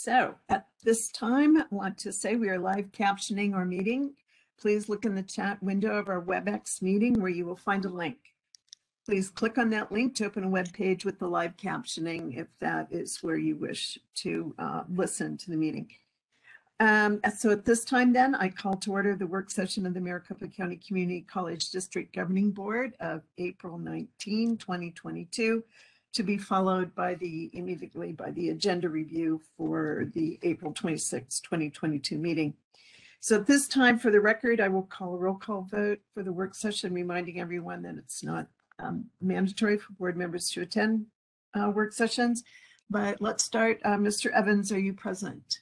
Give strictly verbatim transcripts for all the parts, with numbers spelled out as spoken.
So at this time, I want to say we are live captioning our meeting. Please look in the chat window of our Webex meeting where you will find a link. Please click on that link to open a web page with the live captioning if that is where you wish to uh, listen to the meeting. Um, so at this time then, I call to order the work session of the Maricopa County Community College District Governing Board of April nineteenth, twenty twenty-two, to be followed by the immediately by the agenda review for the April twenty-sixth, twenty twenty-two meeting. So at this time, for the record, I will call a roll call vote for the work session, reminding everyone that it's not um, mandatory for board members to attend uh, work sessions. But let's start. Uh, Mister Evans, are you present?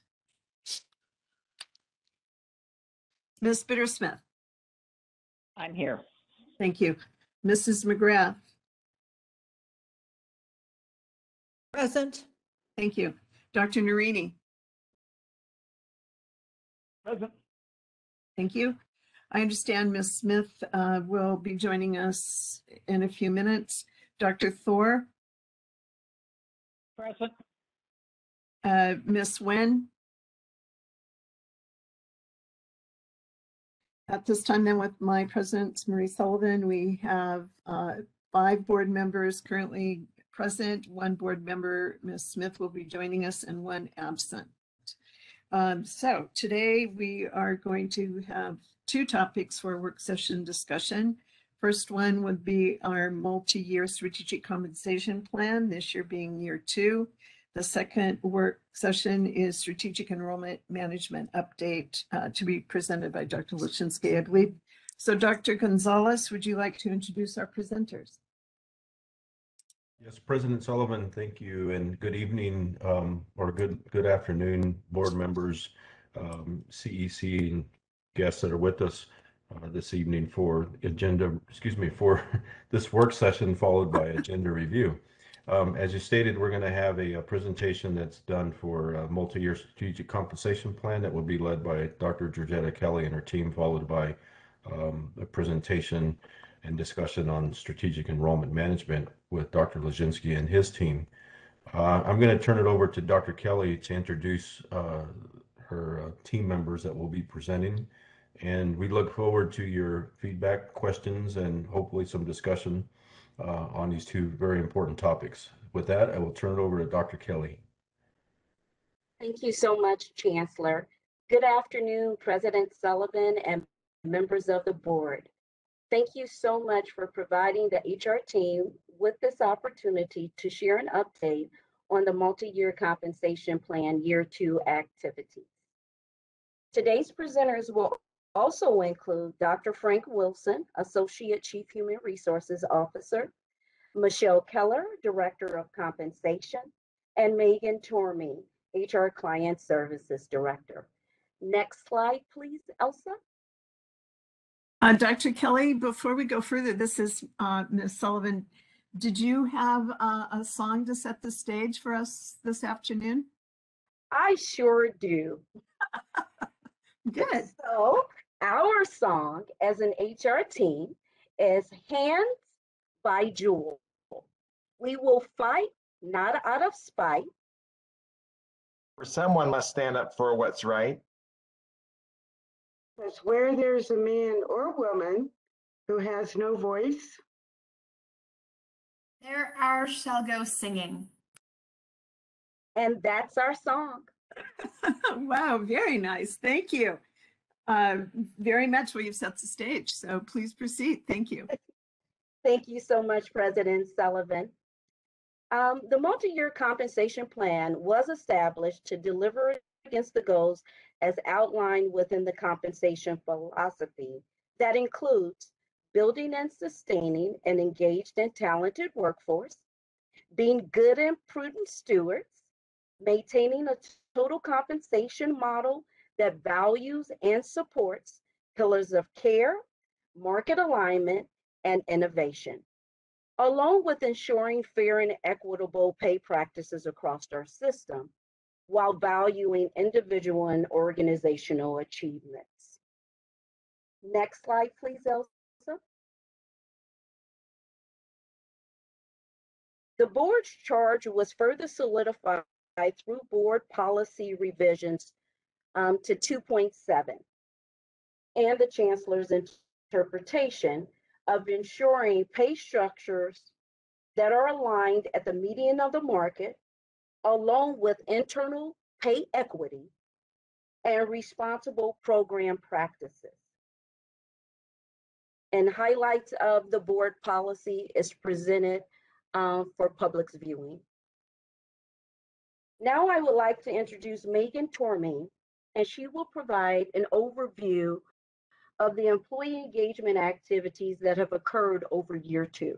Miz Bittersmith? I'm here. Thank you. Missus McGrath? Present. Thank you. Doctor Narini? Present. Thank you. I understand Miz Smith uh, will be joining us in a few minutes. Doctor Thor? Present. Uh, Miz Wen? At this time then, with my president, Marie Sullivan, we have uh, five board members currently present. One board member, Miz Smith, will be joining us, and one absent. Um, so today we are going to have two topics for work session discussion. First one would be our multi-year strategic compensation plan, this year being year two. The second work session is strategic enrollment management update uh, to be presented by Doctor Lashinsky, I believe. So Doctor Gonzalez, would you like to introduce our presenters? Yes, President Sullivan, thank you, and good evening um, or good good afternoon, board members, um, C E C, and guests that are with us uh, this evening for agenda, excuse me, for this work session followed by agenda review. Um, as you stated, we're going to have a, a presentation that's done for a multi-year strategic compensation plan that will be led by Doctor Georgetta Kelly and her team, followed by um, a presentation and discussion on strategic enrollment management with Doctor Lashinsky and his team. Uh, I'm going to turn it over to Doctor Kelly to introduce uh, her uh, team members that will be presenting. And we look forward to your feedback, questions, and hopefully some discussion uh, on these two very important topics. With that, I will turn it over to Doctor Kelly. Thank you so much, Chancellor. Good afternoon, President Sullivan and members of the board. Thank you so much for providing the H R team with this opportunity to share an update on the multi-year compensation plan year two activities. Today's presenters will also include Doctor Frank Wilson, Associate Chief Human Resources Officer, Michelle Keller, Director of Compensation, and Megan Tormey, H R Client Services Director. Next slide, please, Elsa. Uh, Doctor Kelly, before we go further, this is uh, Miz Sullivan. Did you have uh, a song to set the stage for us this afternoon? I sure do. Good. So our song as an H R team is Hands by Jewel. We will fight, not out of spite. For someone must stand up for what's right. Because where there's a man or woman who has no voice, there ours shall go singing. And that's our song. Wow, very nice. Thank you. Uh, very much where you've set the stage. So please proceed. Thank you. Thank you so much, President Sullivan. Um, the multi-year compensation plan was established to deliver against the goals as outlined within the compensation philosophy that includes building and sustaining an engaged and talented workforce, being good and prudent stewards, maintaining a total compensation model that values and supports pillars of care, market alignment, and innovation, along with ensuring fair and equitable pay practices across our system, while valuing individual and organizational achievements. Next slide, please, Elsa. The board's charge was further solidified through board policy revisions um, to two point seven and the chancellor's interpretation of ensuring pay structures that are aligned at the median of the market, along with internal pay equity and responsible program practices. And highlights of the board policy is presented um, for public's viewing. Now I would like to introduce Megan Torming, and she will provide an overview of the employee engagement activities that have occurred over year two.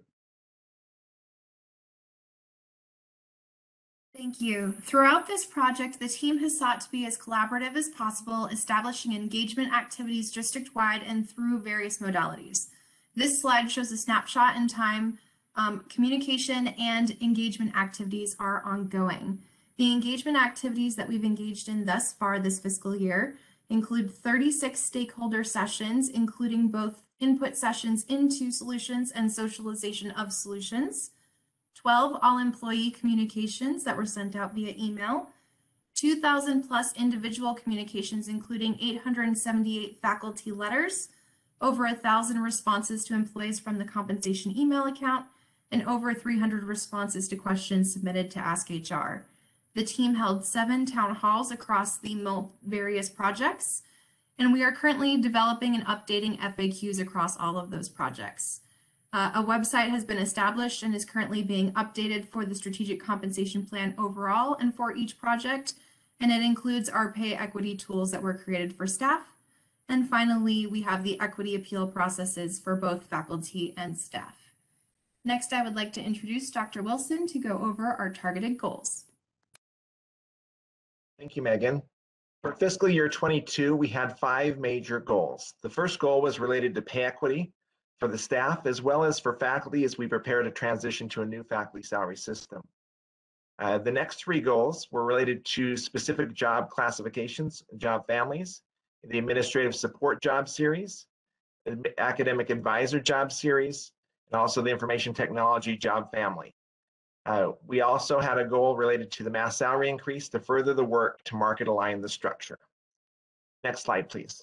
Thank you. Throughout this project, the team has sought to be as collaborative as possible, establishing engagement activities district-wide and through various modalities. This slide shows a snapshot in time. Um, communication and engagement activities are ongoing. The engagement activities that we've engaged in thus far this fiscal year include thirty-six stakeholder sessions, including both input sessions into solutions and socialization of solutions, twelve all-employee communications that were sent out via email, two thousand plus individual communications, including eight hundred seventy-eight faculty letters, over one thousand responses to employees from the compensation email account, and over three hundred responses to questions submitted to Ask H R. The team held seven town halls across the various projects, and we are currently developing and updating F A Qs across all of those projects. Uh, a website has been established and is currently being updated for the strategic compensation plan overall and for each project, and it includes our pay equity tools that were created for staff. And finally, we have the equity appeal processes for both faculty and staff. Next, I would like to introduce Doctor Wilson to go over our targeted goals. Thank you, Megan. For fiscal year twenty-two, we had five major goals. The first goal was related to pay equity for the staff as well as for faculty as we prepare to transition to a new faculty salary system. Uh, the next three goals were related to specific job classifications, job families, the administrative support job series, the academic advisor job series, and also the information technology job family. Uh, we also had a goal related to the mass salary increase to further the work to market align the structure. Next slide, please.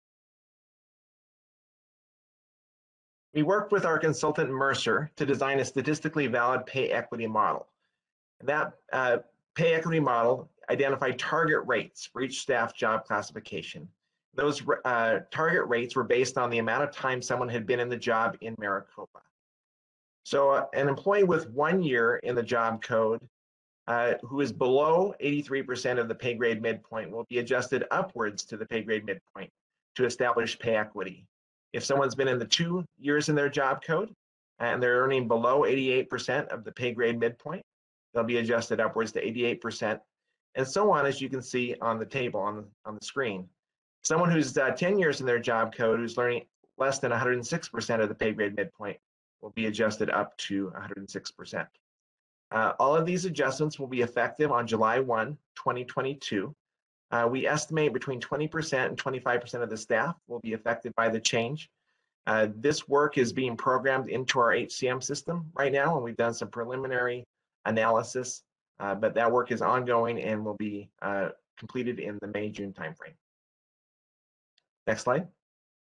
We worked with our consultant Mercer to design a statistically valid pay equity model. That uh, pay equity model identified target rates for each staff job classification. Those uh, target rates were based on the amount of time someone had been in the job in Maricopa. So uh, an employee with one year in the job code uh, who is below eighty-three percent of the pay grade midpoint will be adjusted upwards to the pay grade midpoint to establish pay equity. If someone's been in the two years in their job code and they're earning below eighty-eight percent of the pay grade midpoint, they'll be adjusted upwards to eighty-eight percent, and so on, as you can see on the table on the, on the screen. Someone who's uh, ten years in their job code who's learning less than one hundred six percent of the pay grade midpoint will be adjusted up to one hundred six percent. Uh, all of these adjustments will be effective on July first, twenty twenty-two. Uh, we estimate between twenty percent and twenty-five percent of the staff will be affected by the change. Uh, this work is being programmed into our H C M system right now, and we've done some preliminary analysis, uh, but that work is ongoing and will be uh, completed in the May-June timeframe. Next slide.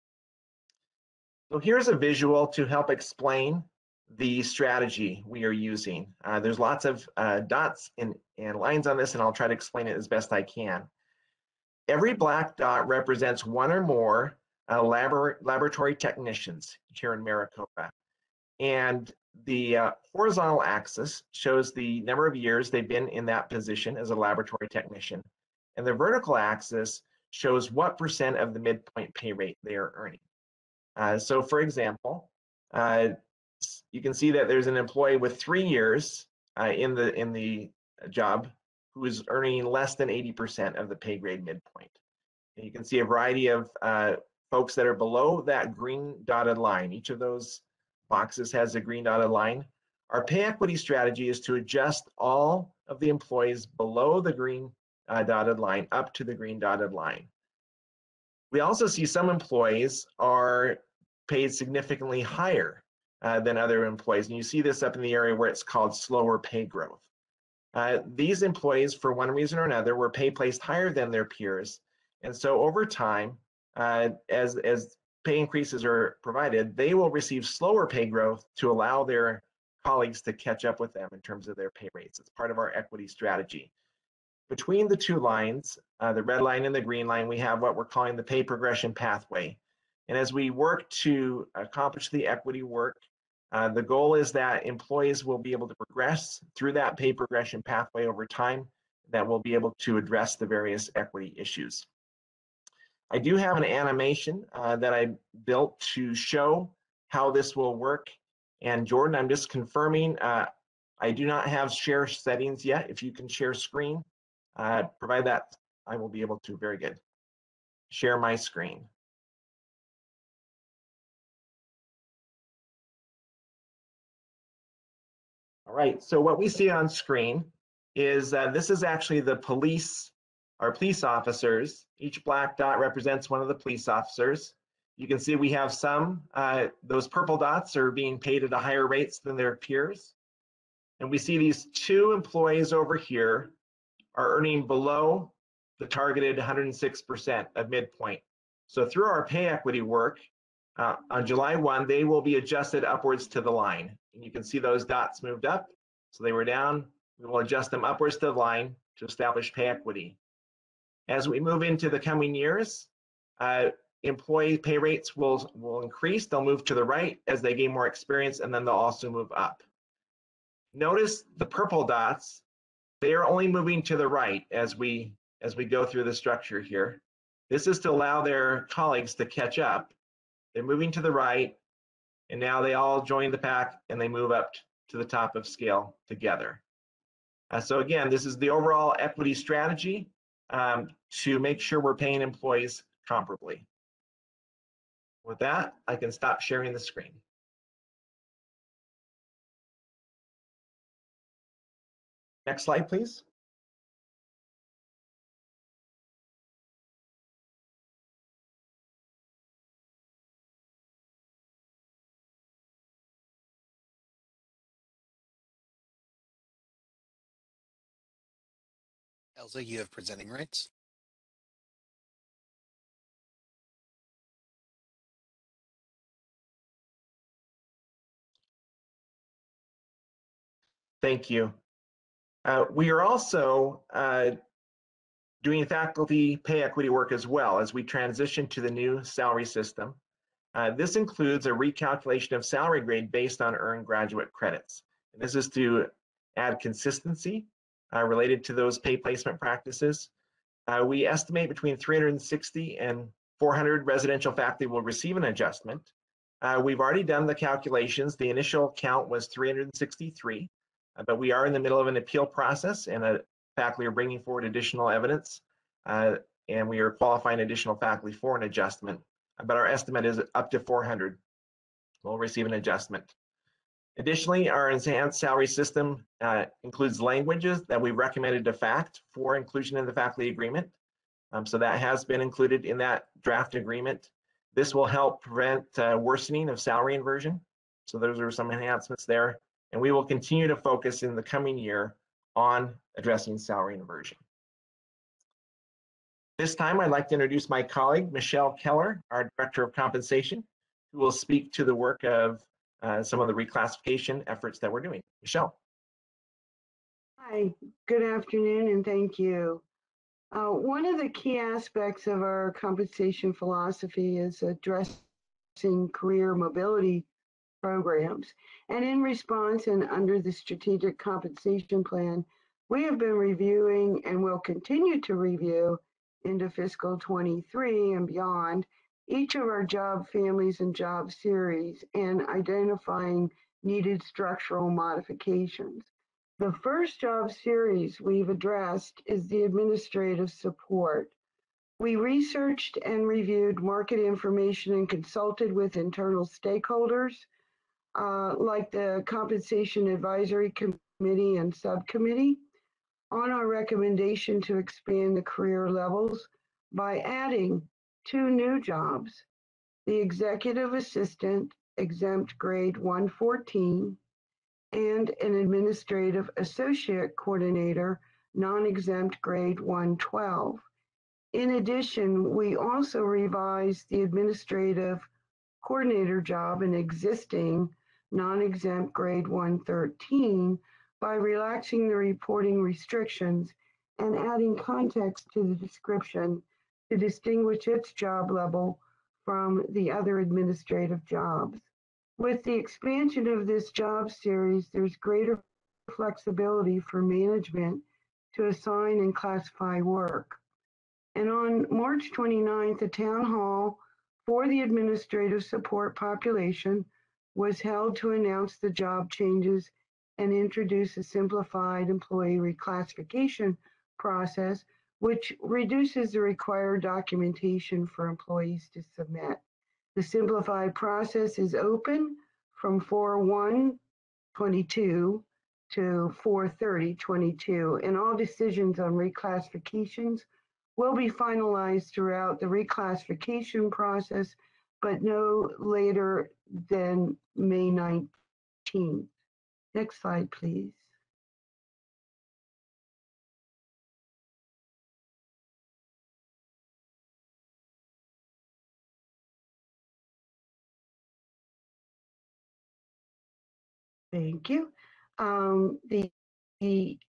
So here's a visual to help explain the strategy we are using. Uh, there's lots of uh, dots and, and lines on this, and I'll try to explain it as best I can. Every black dot represents one or more uh, labor laboratory technicians here in Maricopa. And the uh, horizontal axis shows the number of years they've been in that position as a laboratory technician. And the vertical axis shows what percent of the midpoint pay rate they are earning. Uh, so for example, uh, you can see that there's an employee with three years uh, in the in the job who is earning less than eighty percent of the pay grade midpoint. And you can see a variety of uh, folks that are below that green dotted line. Each of those boxes has a green dotted line. Our pay equity strategy is to adjust all of the employees below the green uh, dotted line up to the green dotted line. We also see some employees are paid significantly higher uh, than other employees. And you see this up in the area where it's called slower pay growth. Uh, these employees, for one reason or another, were pay placed higher than their peers. And so over time, uh, as, as pay increases are provided, they will receive slower pay growth to allow their colleagues to catch up with them in terms of their pay rates. It's part of our equity strategy. Between the two lines, uh, the red line and the green line, we have what we're calling the pay progression pathway. And as we work to accomplish the equity work, uh, the goal is that employees will be able to progress through that pay progression pathway over time that will be able to address the various equity issues. I do have an animation uh, that I built to show how this will work. And Jordan, I'm just confirming, uh, I do not have share settings yet. If you can share screen, uh, provide that, I will be able to. Very good. Share my screen. All right, so what we see on screen is uh, this is actually the police, our police officers. Each black dot represents one of the police officers. You can see we have some, uh, those purple dots are being paid at a higher rates than their peers. And we see these two employees over here are earning below the targeted one hundred six percent of midpoint. So through our pay equity work, uh, on July first, they will be adjusted upwards to the line. And you can see those dots moved up. So they were down. We will adjust them upwards to the line to establish pay equity. As we move into the coming years, uh, employee pay rates will, will increase. They'll move to the right as they gain more experience, and then they'll also move up. Notice the purple dots, they are only moving to the right as we, as we go through the structure here. This is to allow their colleagues to catch up. They're moving to the right, and now they all join the pack and they move up to the top of scale together. Uh, so again, this is the overall equity strategy um, to make sure we're paying employees comparably. With that, I can stop sharing the screen. Next slide, please. Elsa, you have presenting rights. Thank you. Uh, we are also uh, doing faculty pay equity work as well as we transition to the new salary system. Uh, this includes a recalculation of salary grade based on earned graduate credits. And this is to add consistency uh, related to those pay placement practices. Uh, we estimate between three hundred sixty and four hundred residential faculty will receive an adjustment. Uh, we've already done the calculations. The initial count was three hundred sixty-three, uh, but we are in the middle of an appeal process, and uh, faculty are bringing forward additional evidence, uh, and we are qualifying additional faculty for an adjustment. But our estimate is up to four hundred will receive an adjustment. Additionally, our enhanced salary system uh, includes languages that we recommended to FACT for inclusion in the faculty agreement. Um, so that has been included in that draft agreement. This will help prevent uh, worsening of salary inversion. So those are some enhancements there. And we will continue to focus in the coming year on addressing salary inversion. This time, I'd like to introduce my colleague, Michelle Keller, our Director of Compensation, who will speak to the work of uh, some of the reclassification efforts that we're doing. Michelle. Hi, good afternoon, and thank you. Uh, one of the key aspects of our compensation philosophy is addressing career mobility programs. And in response and under the strategic compensation plan, we have been reviewing and will continue to review into fiscal twenty-three and beyond each of our job families and job series and identifying needed structural modifications. The first job series we've addressed is the administrative support. We researched and reviewed market information and consulted with internal stakeholders uh, like the Compensation Advisory Committee and Subcommittee on our recommendation to expand the career levels by adding two new jobs, the Executive Assistant Exempt Grade one fourteen and an administrative associate coordinator, non-exempt grade one twelve. In addition, we also revised the administrative coordinator job in existing non-exempt grade one thirteen by relaxing the reporting restrictions and adding context to the description to distinguish its job level from the other administrative jobs. With the expansion of this job series, there's greater flexibility for management to assign and classify work. And on March twenty-ninth, a town hall for the administrative support population was held to announce the job changes and introduce a simplified employee reclassification process, which reduces the required documentation for employees to submit. The simplified process is open from four one twenty-two to four thirty twenty-two, and all decisions on reclassifications will be finalized throughout the reclassification process, but no later than May nineteenth. Next slide, please. Thank you. Um, the, the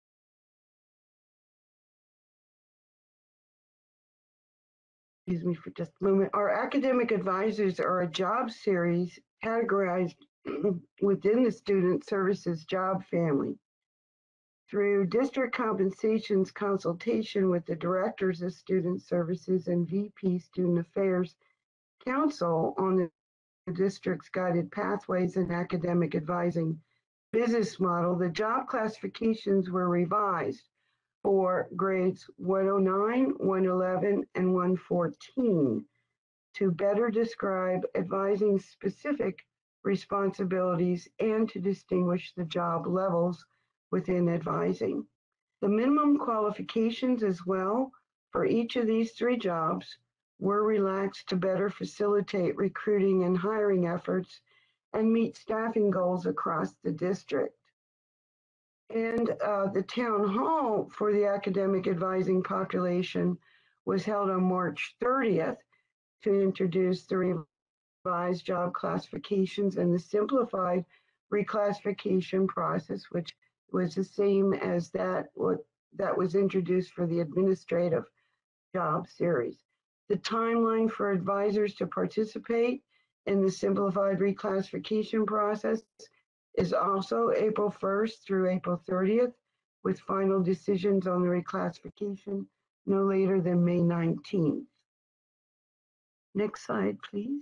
excuse me for just a moment. Our academic advisors are a job series categorized within the student services job family. Through district compensations consultation with the directors of student services and V P student affairs council on the district's guided pathways and academic advising business model, the job classifications were revised for grades one oh nine, one eleven, and one fourteen to better describe advising specific responsibilities and to distinguish the job levels within advising. The minimum qualifications as well for each of these three jobs were relaxed to better facilitate recruiting and hiring efforts and meet staffing goals across the district. And uh, the town hall for the academic advising population was held on March thirtieth to introduce the revised job classifications and the simplified reclassification process, which was the same as that what that was introduced for the administrative job series. The timeline for advisors to participate in the simplified reclassification process is also April first through April thirtieth, with final decisions on the reclassification no later than May nineteenth. Next slide, please.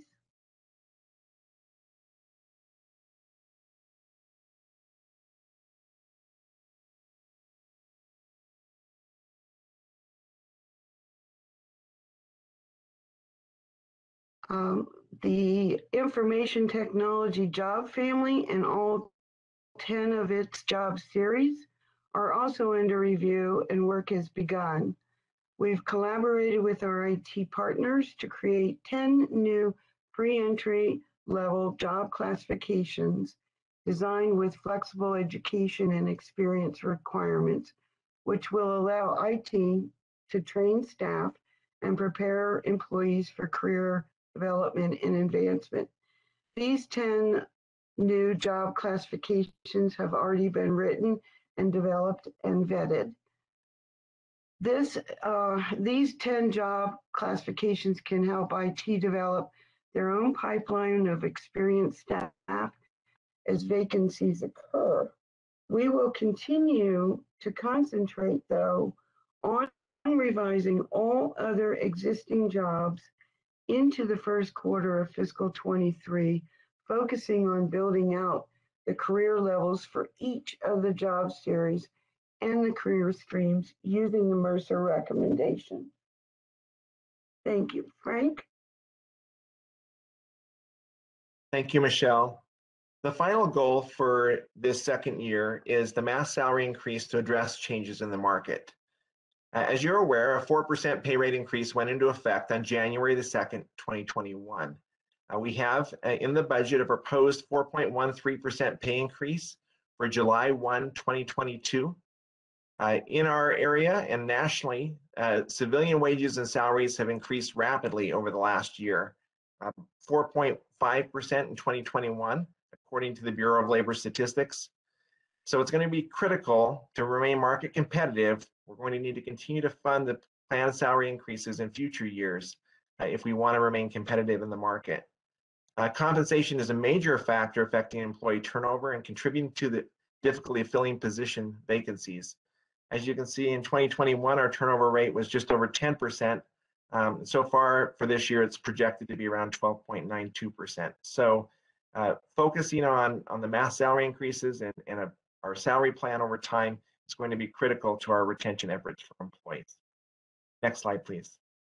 Um, the information technology job family and all ten of its job series are also under review and work has begun. We've collaborated with our I T partners to create ten new pre-entry level job classifications designed with flexible education and experience requirements, which will allow I T to train staff and prepare employees for career development and advancement. These ten new job classifications have already been written and developed and vetted. This, uh, these ten job classifications can help I T develop their own pipeline of experienced staff as vacancies occur. We will continue to concentrate, though, on revising all other existing jobs into the first quarter of fiscal twenty-three, focusing on building out the career levels for each of the job series and the career streams using the Mercer recommendation. Thank you. Frank? Thank you, Michelle. The final goal for this second year is the mass salary increase to address changes in the market. As you're aware, a four percent pay rate increase went into effect on January the second, twenty twenty-one. Uh, we have uh, in the budget a proposed four point one three percent pay increase, for July first, twenty twenty-two. Uh, in our area and nationally, uh, civilian wages and salaries have increased rapidly over the last year, uh, four point five percent in twenty twenty-one, according to the Bureau of Labor Statistics. So it's going to be critical to remain market competitive. We're going to need to continue to fund the planned salary increases in future years uh, if we want to remain competitive in the market. Uh, compensation is a major factor affecting employee turnover and contributing to the difficulty of filling position vacancies. As you can see, in twenty twenty-one, our turnover rate was just over ten percent. Um, so far for this year, it's projected to be around twelve point nine two percent. So uh, focusing on, on the mass salary increases and, and a, our salary plan over time is going to be critical to our retention efforts for employees. Next slide, please.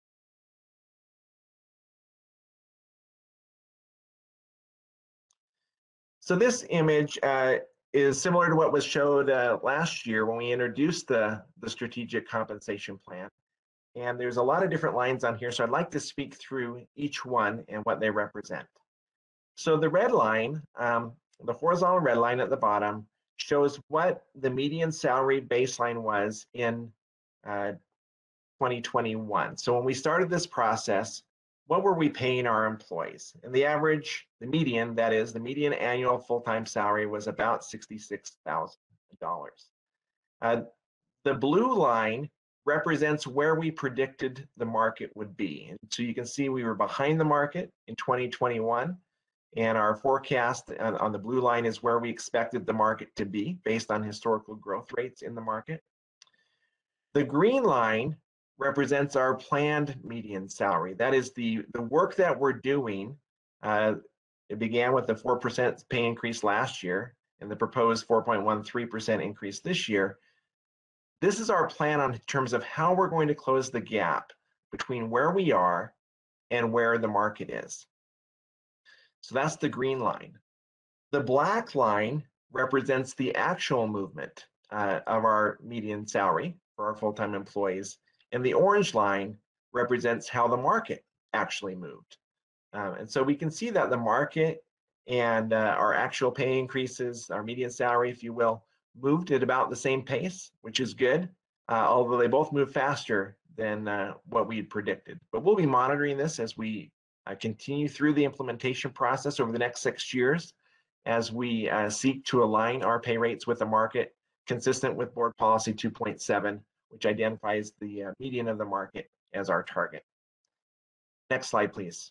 So this image uh, is similar to what was showed uh, last year when we introduced the, the strategic compensation plan. And there's a lot of different lines on here, so I'd like to speak through each one and what they represent. So the red line, um, the horizontal red line at the bottom, shows what the median salary baseline was in uh, twenty twenty-one. So when we started this process, what were we paying our employees? And the average, the median, that is, the median annual full-time salary was about sixty-six thousand dollars. Uh, the blue line represents where we predicted the market would be. And so you can see we were behind the market in twenty twenty-one, and our forecast on, on the blue line is where we expected the market to be based on historical growth rates in the market. The green line represents our planned median salary. That is the, the work that we're doing. Uh, it began with the four percent pay increase last year and the proposed four point one three percent increase this year. This is our plan on terms of how we're going to close the gap between where we are and where the market is. So that's the green line. The black line represents the actual movement uh, of our median salary for our full-time employees. And the orange line represents how the market actually moved. Um, and so we can see that the market and uh, our actual pay increases, our median salary, if you will, moved at about the same pace, which is good, uh, although they both move faster than uh, what we had predicted. But we'll be monitoring this as we uh, continue through the implementation process over the next six years as we uh, seek to align our pay rates with the market consistent with Board Policy two point seven, which identifies the uh, median of the market as our target. Next slide, please.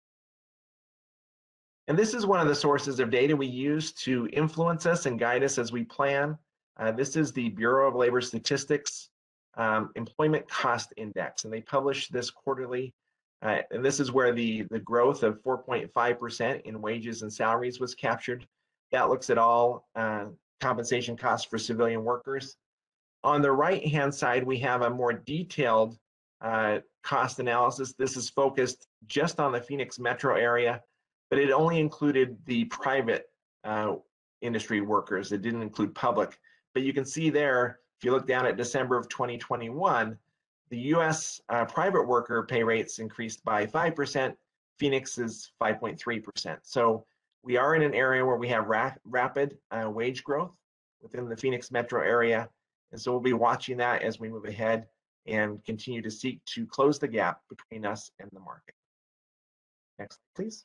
And this is one of the sources of data we use to influence us and guide us as we plan. Uh, this is the Bureau of Labor Statistics um, Employment Cost Index, and they publish this quarterly. Uh, and this is where the, the growth of four point five percent in wages and salaries was captured. That looks at all uh, compensation costs for civilian workers. On the right-hand side, we have a more detailed uh, cost analysis. This is focused just on the Phoenix metro area, but it only included the private uh, industry workers. It didn't include public. But you can see there, if you look down at December of twenty twenty-one, the U S uh, private worker pay rates increased by five percent. Phoenix is five point three percent. So we are in an area where we have ra rapid uh, wage growth within the Phoenix metro area. And so we'll be watching that as we move ahead and continue to seek to close the gap between us and the market. Next, please.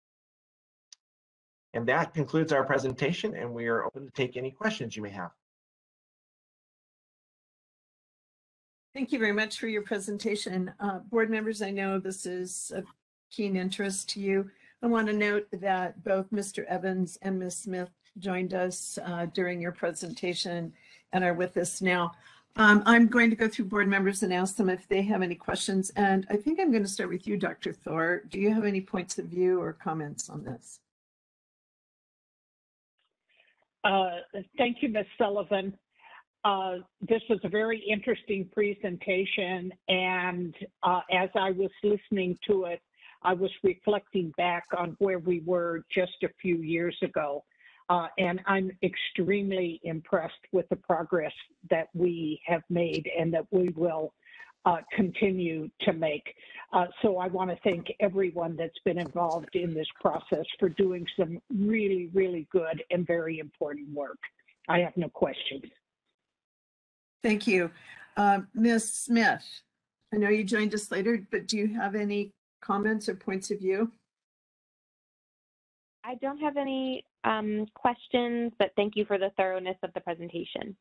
And that concludes our presentation, and we are open to take any questions you may have. Thank you very much for your presentation. Uh, board members, I know this is of keen interest to you. I want to note that both Mister Evans and Miz Smith joined us uh, during your presentation and are with us now. Um, I'm going to go through board members and ask them if they have any questions. And I think I'm going to start with you, Doctor Thor. Do you have any points of view or comments on this? Uh, thank you, Miz Sullivan. Uh, this was a very interesting presentation, and uh, as I was listening to it, I was reflecting back on where we were just a few years ago, uh, and I'm extremely impressed with the progress that we have made and that we will uh, continue to make. Uh, so I want to thank everyone that's been involved in this process for doing some really, really good and very important work. I have no questions. Thank you. Uh, Miz Smith, I know you joined us later, but do you have any comments or points of view? I don't have any um, questions, but thank you for the thoroughness of the presentation. Thank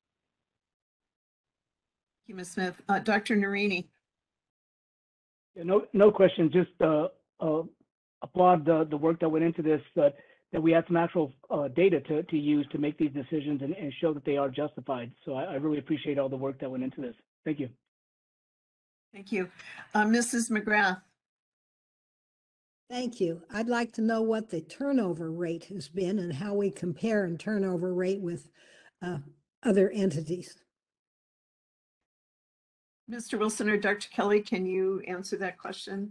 you, Miz Smith. Uh, Doctor Narini. Yeah, no, no question. Just uh, uh, applaud the, the work that went into this, uh, that we had some actual uh, data to, to use to make these decisions and, and show that they are justified. So I, I really appreciate all the work that went into this. Thank you. Thank you. Uh, Missus McGrath. Thank you. I'd like to know what the turnover rate has been and how we compare in turnover rate with uh, other entities. Mister Wilson or Doctor Kelly, can you answer that question?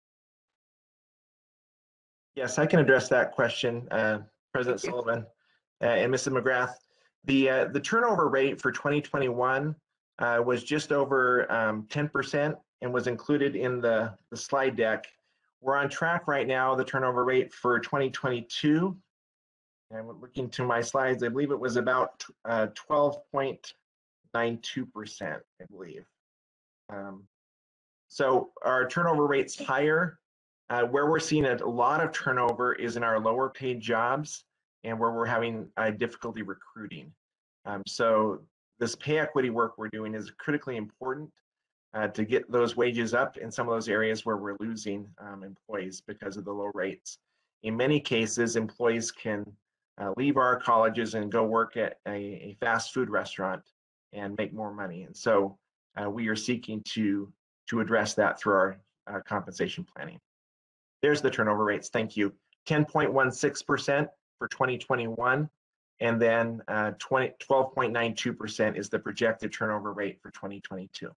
Yes, I can address that question, uh, President Thank you. Sullivan uh, and Missus McGrath. The uh, the turnover rate for twenty twenty-one uh, was just over um, ten percent and was included in the, the slide deck. We're on track right now. The turnover rate for twenty twenty-two, and I'm looking to my slides, I believe it was about uh, twelve point nine two percent, I believe. Um, so our turnover rate's higher. Uh, where we're seeing a lot of turnover is in our lower paid jobs and where we're having uh, difficulty recruiting. Um, so this pay equity work we're doing is critically important uh, to get those wages up in some of those areas where we're losing um, employees because of the low rates. In many cases, employees can uh, leave our colleges and go work at a, a fast food restaurant and make more money. And so uh, we are seeking to, to address that through our uh, compensation planning. There's the turnover rates. Thank you. ten point one six percent for twenty twenty-one, and then uh, twelve point nine two percent is the projected turnover rate for twenty twenty-two.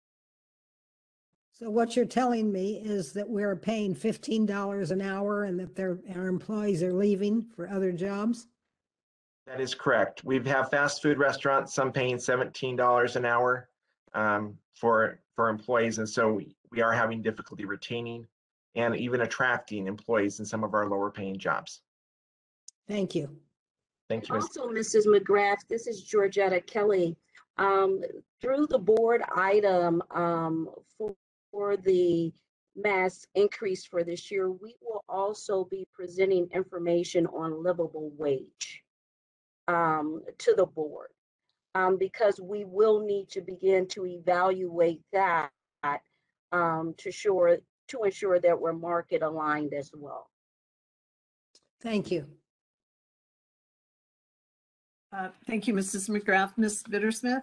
So what you're telling me is that we're paying fifteen dollars an hour and that their, our employees are leaving for other jobs? That is correct. We have fast food restaurants, some paying seventeen dollars an hour um, for, for employees, and so we, we are having difficulty retaining and even attracting employees in some of our lower paying jobs. Thank you. Thank you. Also, Missus McGrath, this is Georgetta Kelly. Um, through the board item um, for, for the mass increase for this year, we will also be presenting information on livable wage um, to the board um, because we will need to begin to evaluate that um, to sure to ensure that we're market aligned as well. Thank you. Uh, thank you, Missus McGrath. Miz Bittersmith?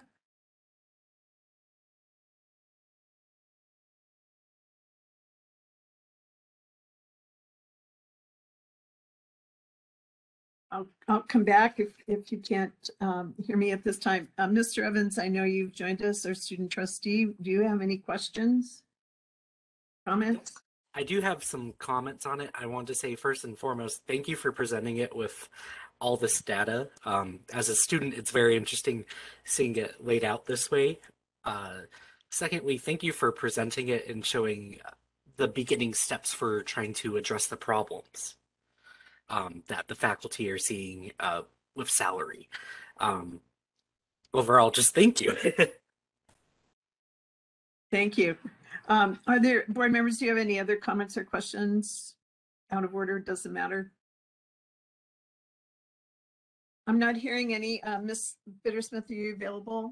I'll, I'll come back if, if you can't um, hear me at this time. Uh, Mister Evans, I know you've joined us, our student trustee. Do you have any questions? Comments? I do have some comments on it. I want to say first and foremost, thank you for presenting it with all this data. Um, as a student, it's very interesting seeing it laid out this way. Uh, secondly, thank you for presenting it and showing the beginning steps for trying to address the problems um, that the faculty are seeing uh, with salary. Um, overall, just thank you. Thank you. Um, are there, board members, do you have any other comments or questions? Out of order, doesn't matter. I'm not hearing any. Uh, Miz Bittersmith, are you available?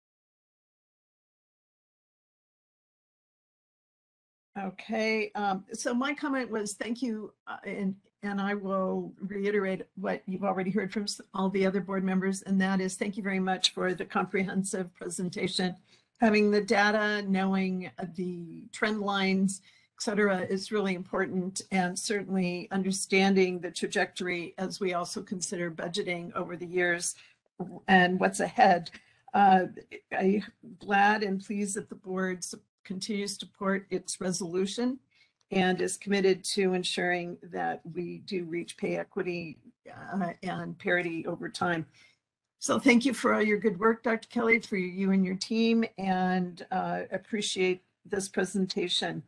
Okay, um, so my comment was thank you, uh, and, and I will reiterate what you've already heard from all the other board members, and that is thank you very much for the comprehensive presentation. Having the data, knowing the trend lines, et cetera, is really important, and certainly understanding the trajectory as we also consider budgeting over the years and what's ahead. Uh, I'm glad and pleased that the board continues to support its resolution and is committed to ensuring that we do reach pay equity uh, and parity over time. So thank you for all your good work, Doctor Kelly, for you and your team, and uh, appreciate this presentation.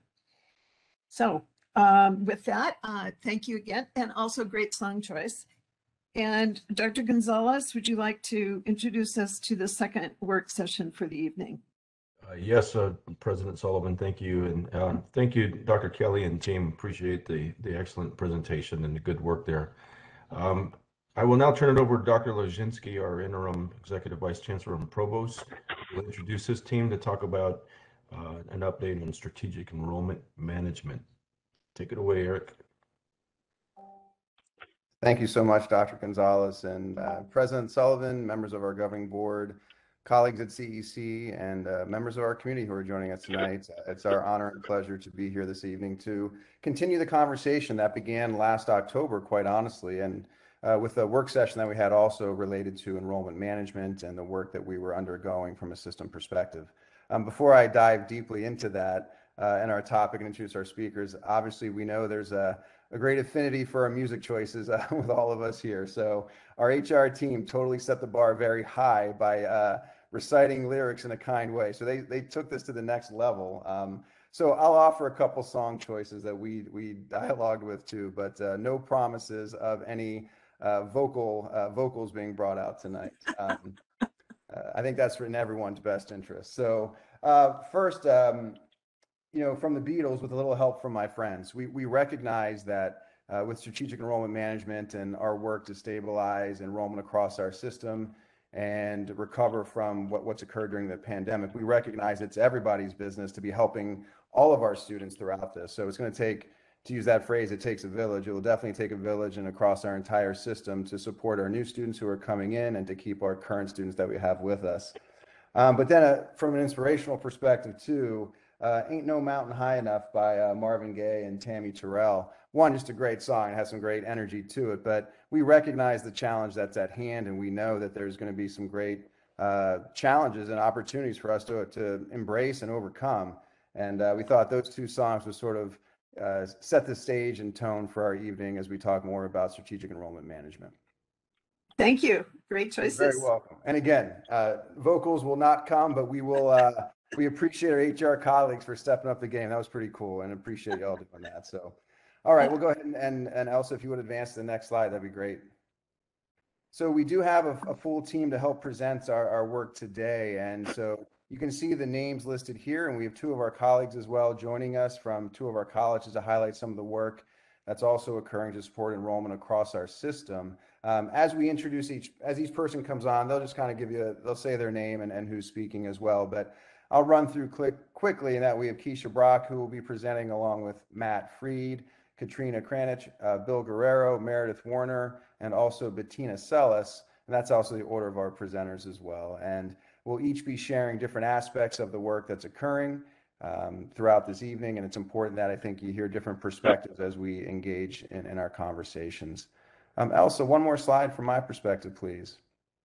So um, with that, uh, thank you again, and also great song choice. And Doctor Gonzalez, would you like to introduce us to the second work session for the evening? Uh, yes, uh, President Sullivan, thank you. And uh, thank you, Doctor Kelly and team. Appreciate the, the excellent presentation and the good work there. Um, I will now turn it over to Doctor Leszczynski, our interim Executive Vice Chancellor and Provost, who will introduce his team to talk about uh, an update on strategic enrollment management. Take it away, Eric. Thank you so much, Doctor Gonzalez and uh, President Sullivan, members of our governing board, colleagues at C E C, and uh, members of our community who are joining us tonight. Uh, it's our honor and pleasure to be here this evening to continue the conversation that began last October, quite honestly, and uh, with the work session that we had also related to enrollment management and the work that we were undergoing from a system perspective. Um, before I dive deeply into that uh, and our topic and introduce our speakers, obviously we know there's a a great affinity for our music choices uh, with all of us here. So our H R team totally set the bar very high by uh, reciting lyrics in a kind way. So they, they took this to the next level. Um, so I'll offer a couple song choices that we, we dialogued with too, but uh, no promises of any uh, vocal uh, vocals being brought out tonight. Um, uh, I think that's in everyone's best interest. So uh, first, um, you know, from the Beatles, with a little help from my friends, we, we recognize that uh, with strategic enrollment management and our work to stabilize enrollment across our system and recover from what, what's occurred during the pandemic, we recognize it's everybody's business to be helping all of our students throughout this. So it's going to take, to use that phrase, it takes a village. It will definitely take a village and across our entire system to support our new students who are coming in and to keep our current students that we have with us. Um, but then uh, from an inspirational perspective too, Uh, Ain't No Mountain High Enough by uh, Marvin Gaye and Tammy Terrell. One, just a great song. It has some great energy to it, but we recognize the challenge that's at hand, and we know that there's going to be some great uh, challenges and opportunities for us to, to embrace and overcome. And uh, we thought those two songs would sort of uh, set the stage and tone for our evening as we talk more about strategic enrollment management. Thank you. Great choices. You're very welcome. And again, uh, vocals will not come, but we will. Uh, we appreciate our H R colleagues for stepping up the game. That was pretty cool, and appreciate y'all doing that. So, all right, we'll go ahead and, and and Elsa, if you would advance to the next slide, that'd be great. So we do have a, a full team to help present our, our work today, and so you can see the names listed here, and we have two of our colleagues as well joining us from two of our colleges to highlight some of the work that's also occurring to support enrollment across our system. Um, as we introduce each, as each person comes on, they'll just kind of give you, a, they'll say their name and, and who's speaking as well. But I'll run through quick, quickly, and that we have Keisha Brock, who will be presenting along with Matt Freed, Katrina Kranich, uh, Bill Guerrero, Meredith Warner, and also Bettina Sellis. And that's also the order of our presenters as well. And we'll each be sharing different aspects of the work that's occurring um, throughout this evening. And it's important that I think you hear different perspectives as we engage in, in our conversations. Um, Elsa, one more slide from my perspective, please.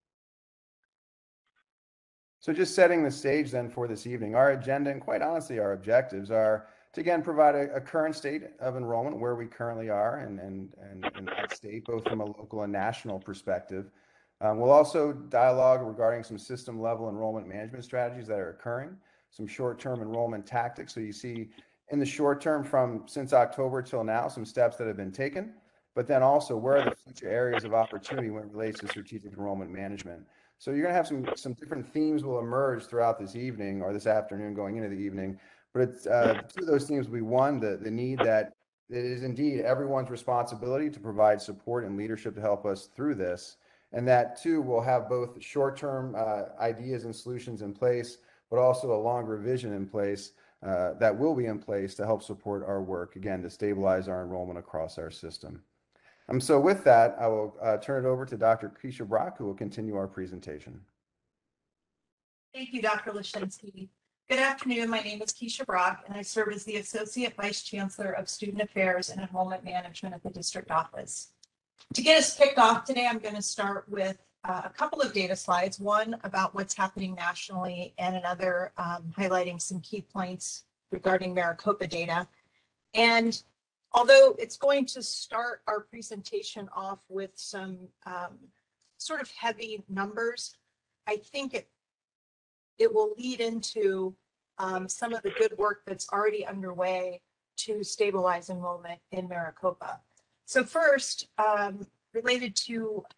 So just setting the stage then for this evening, our agenda and quite honestly our objectives are to again provide a, a current state of enrollment where we currently are and, and, and, and that state, both from a local and national perspective. Um, we'll also dialogue regarding some system level enrollment management strategies that are occurring, some short-term enrollment tactics. So you see in the short term from since October till now, some steps that have been taken, but then also where are the future areas of opportunity when it relates to strategic enrollment management. So you're gonna have some, some different themes will emerge throughout this evening or this afternoon going into the evening, but it's, uh, two of those themes will be one, the, the need that it is indeed everyone's responsibility to provide support and leadership to help us through this. And that two will have both short-term uh, ideas and solutions in place, but also a longer vision in place uh, that will be in place to help support our work, again, to stabilize our enrollment across our system. Um, so with that, I will uh, turn it over to Doctor Keisha Brock, who will continue our presentation. Thank you, Doctor Leszczynski. Good afternoon. My name is Keisha Brock, and I serve as the Associate Vice Chancellor of Student Affairs and Enrollment Management at the District Office. To get us kicked off today, I'm going to start with uh, a couple of data slides, one about what's happening nationally and another um, highlighting some key points regarding Maricopa data. And although it's going to start our presentation off with some um, sort of heavy numbers, I think it, it will lead into um, some of the good work that's already underway to stabilize enrollment in Maricopa. So first, um, related to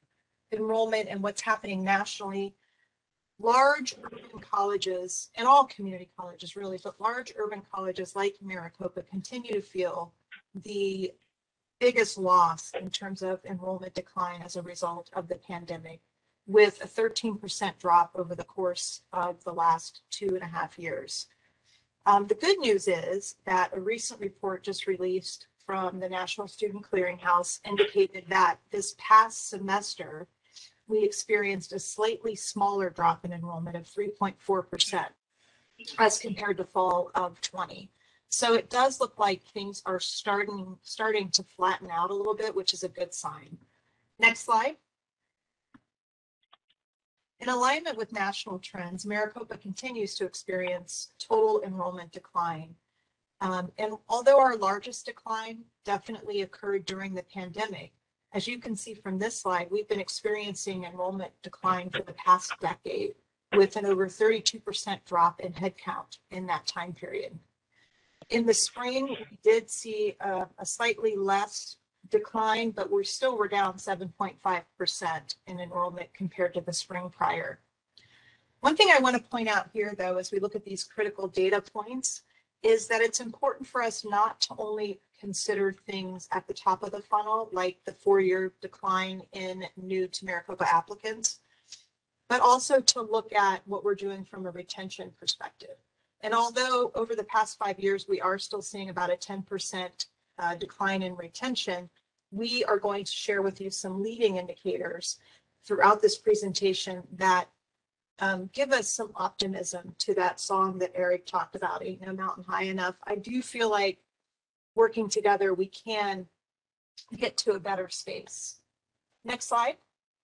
enrollment and what's happening nationally, large urban colleges and all community colleges really, but large urban colleges like Maricopa continue to feel the biggest loss in terms of enrollment decline as a result of the pandemic, with a thirteen percent drop over the course of the last two and a half years. Um, the good news is that a recent report just released from the National Student Clearinghouse indicated that this past semester, we experienced a slightly smaller drop in enrollment of three point four percent as compared to fall of twenty. So it does look like things are starting, starting to flatten out a little bit, which is a good sign. Next slide. In alignment with national trends, Maricopa continues to experience total enrollment decline. Um, and although our largest decline definitely occurred during the pandemic, as you can see from this slide, we've been experiencing enrollment decline for the past decade with an over thirty-two percent drop in headcount in that time period. In the spring, we did see a, a slightly less decline, but we still were down seven point five percent in enrollment compared to the spring prior. One thing I want to point out here, though, as we look at these critical data points, is that it's important for us not to only consider things at the top of the funnel, like the four-year decline in new to Maricopa applicants, but also to look at what we're doing from a retention perspective. And although over the past five years, we are still seeing about a ten percent uh, decline in retention, we are going to share with you some leading indicators throughout this presentation that um, give us some optimism to that song that Eric talked about, Ain't No Mountain High Enough. I do feel like working together, we can get to a better space. Next slide.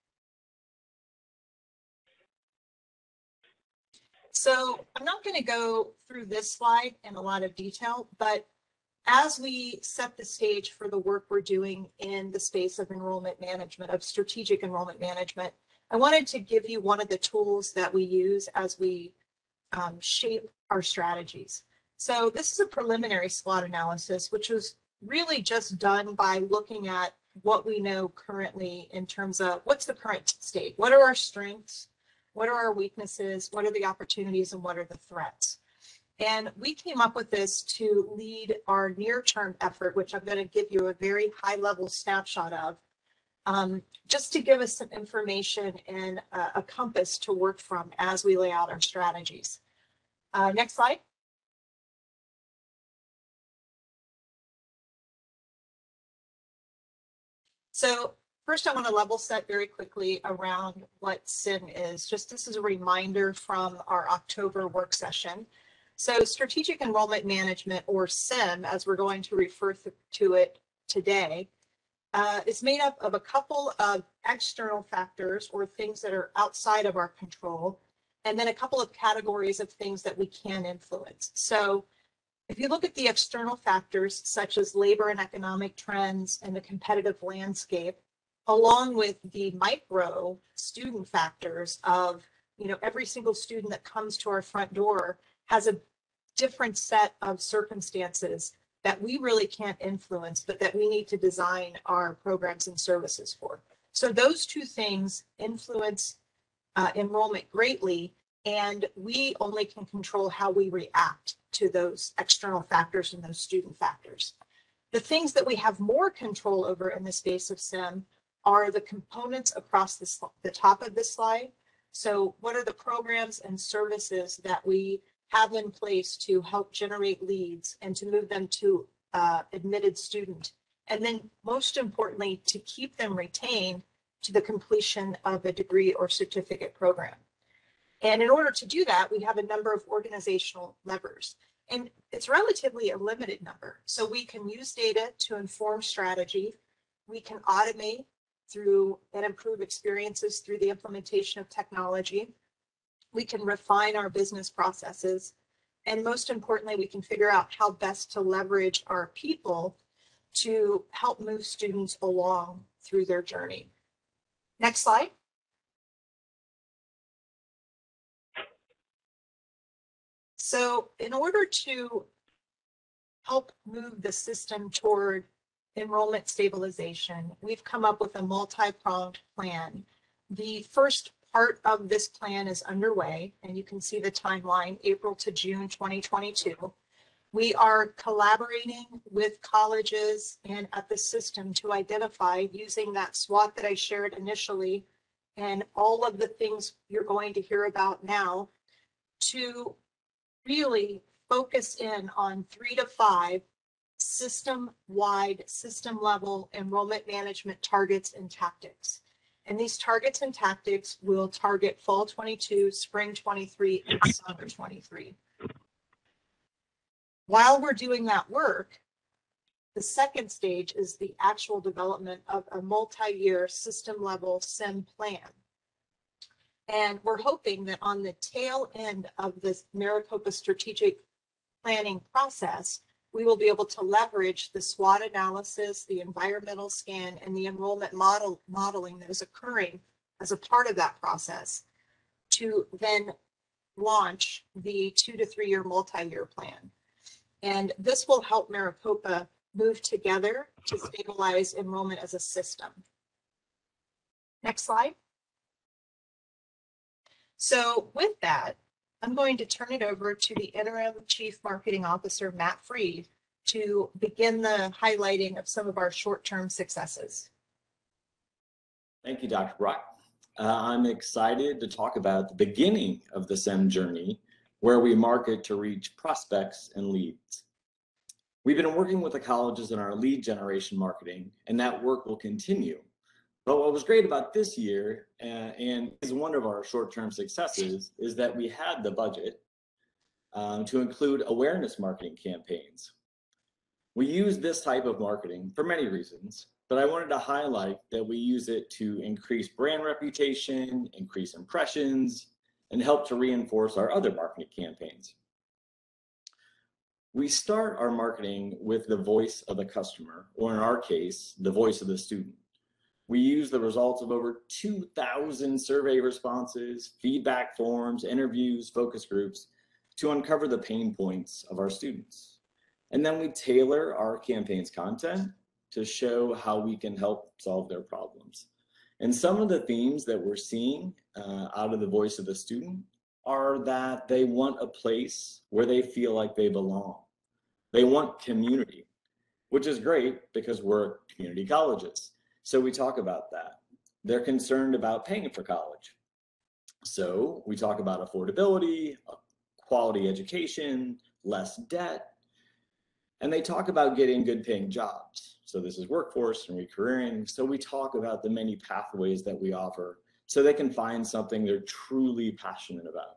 So I'm not going to go through this slide in a lot of detail, but as we set the stage for the work we're doing in the space of enrollment management, of strategic enrollment management, I wanted to give you one of the tools that we use as we um, shape our strategies. So this is a preliminary SWOT analysis, which was really just done by looking at what we know currently in terms of what's the current state, what are our strengths, what are our weaknesses, what are the opportunities, and what are the threats. And we came up with this to lead our near-term effort, which I'm going to give you a very high-level snapshot of, um, just to give us some information and uh, a compass to work from as we lay out our strategies. Uh, next slide. So first, I want to level set very quickly around what S I M is. Just this is a reminder from our October work session. So Strategic Enrollment Management, or S I M, as we're going to refer to it today, uh, is made up of a couple of external factors or things that are outside of our control, and then a couple of categories of things that we can influence. So if you look at the external factors, such as labor and economic trends and the competitive landscape, along with the micro student factors of, you know, every single student that comes to our front door has a different set of circumstances that we really can't influence, but that we need to design our programs and services for. So those two things influence uh, enrollment greatly, and we only can control how we react to those external factors and those student factors. The things that we have more control over in the space of S I M are the components across the, the top of this slide. So what are the programs and services that we have in place to help generate leads and to move them to uh, admitted student? And then most importantly, to keep them retained to the completion of a degree or certificate program. And in order to do that, we have a number of organizational levers, and it's relatively a limited number. So we can use data to inform strategy. We can automate through and improve experiences through the implementation of technology. We can refine our business processes. And most importantly, we can figure out how best to leverage our people to help move students along through their journey. Next slide. So in order to help move the system toward enrollment stabilization, we've come up with a multi-pronged plan the first part of this plan is underway, and you can see the timeline, April to June twenty twenty-two. We are collaborating with colleges and at the system to identify, using that SWOT that I shared initially and all of the things you're going to hear about now, to really focus in on three to five system-wide, system-level enrollment management targets and tactics. And these targets and tactics will target fall twenty-two, spring twenty-three, and summer twenty-three. While we're doing that work, the second stage is the actual development of a multi-year system-level S I M plan. And we're hoping that on the tail end of this Maricopa strategic planning process, we will be able to leverage the SWOT analysis, the environmental scan, and the enrollment model modeling that is occurring as a part of that process to then launch the two to three year multi-year plan. And this will help Maricopa move together to stabilize enrollment as a system. Next slide. So with that, I'm going to turn it over to the Interim Chief Marketing Officer, Matt Freed, to begin the highlighting of some of our short-term successes. Thank you, Doctor Brock. Uh, I'm excited to talk about the beginning of the S E M journey, where we market to reach prospects and leads. We've been working with the colleges in our lead generation marketing, and that work will continue. But what was great about this year, uh, and is one of our short-term successes, is that we had the budget um, to include awareness marketing campaigns. We use this type of marketing for many reasons, but I wanted to highlight that we use it to increase brand reputation, increase impressions, and help to reinforce our other marketing campaigns. We start our marketing with the voice of the customer, or in our case, the voice of the student. We use the results of over two thousand survey responses, feedback forms, interviews, focus groups to uncover the pain points of our students. And then we tailor our campaign's content to show how we can help solve their problems. And some of the themes that we're seeing uh, out of the voice of the student are that they want a place where they feel like they belong. They want community, which is great because we're community colleges. So we talk about that. They're concerned about paying for college. So we talk about affordability, quality education, less debt, and they talk about getting good paying jobs. So this is workforce and recareering. So we talk about the many pathways that we offer so they can find something they're truly passionate about.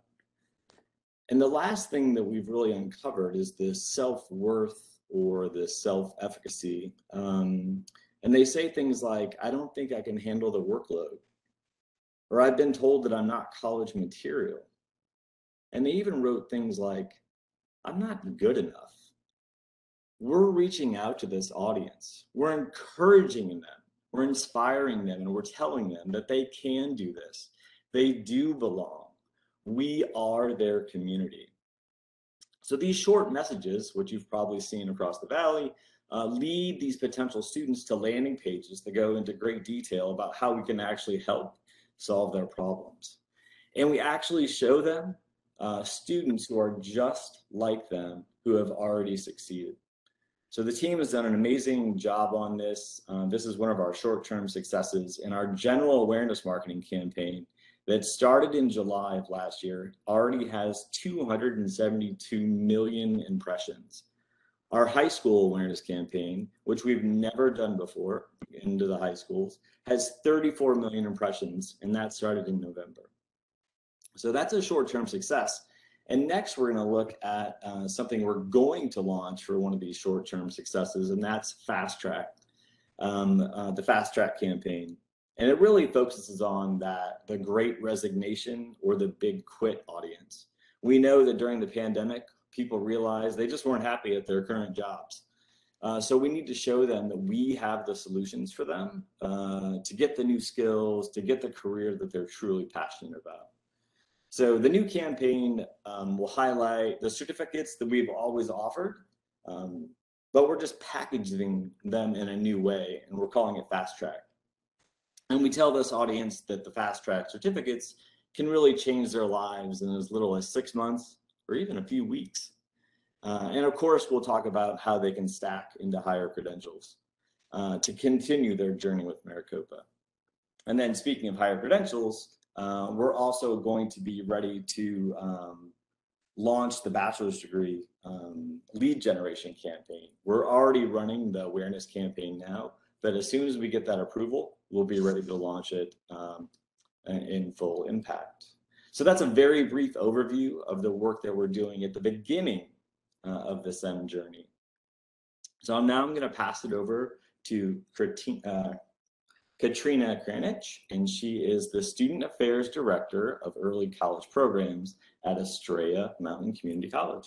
And the last thing that we've really uncovered is the self-worth or the self-efficacy. Um, and they say things like, I don't think I can handle the workload, or I've been told that I'm not college material. And they even wrote things like, I'm not good enough. We're reaching out to this audience. We're encouraging them. We're inspiring them, and we're telling them that they can do this. They do belong. We are their community. So these short messages, which you've probably seen across the valley, uh, lead these potential students to landing pages that go into great detail about how we can actually help solve their problems. And we actually show them uh, students who are just like them who have already succeeded. So the team has done an amazing job on this. Um, this is one of our short-term successes, in our general awareness marketing campaign that started in July of last year already has two hundred seventy-two million impressions. Our high school awareness campaign, which we've never done before into the high schools, has thirty-four million impressions, and that started in November. So that's a short-term success. And next, we're going to look at uh, something we're going to launch for one of these short-term successes, and that's Fast Track, um, uh, the Fast Track campaign. And it really focuses on that, the Great Resignation or the Big Quit audience. We know that during the pandemic, people realized they just weren't happy at their current jobs. Uh, so we need to show them that we have the solutions for them uh, to get the new skills, to get the career that they're truly passionate about. So the new campaign um, will highlight the certificates that we've always offered, um, but we're just packaging them in a new way, and we're calling it Fast Track. And we tell this audience that the fast track certificates can really change their lives in as little as six months or even a few weeks. Uh, and of course, we'll talk about how they can stack into higher credentials uh, to continue their journey with Maricopa. And then speaking of higher credentials, uh, we're also going to be ready to um, launch the bachelor's degree um, lead generation campaign. We're already running the awareness campaign now, but as soon as we get that approval, we'll be ready to launch it um, in full impact. So that's a very brief overview of the work that we're doing at the beginning uh, of the S E M journey. So now I'm going to pass it over to uh, Katrina Kranich, and she is the Student Affairs Director of Early College Programs at Estrella Mountain Community College.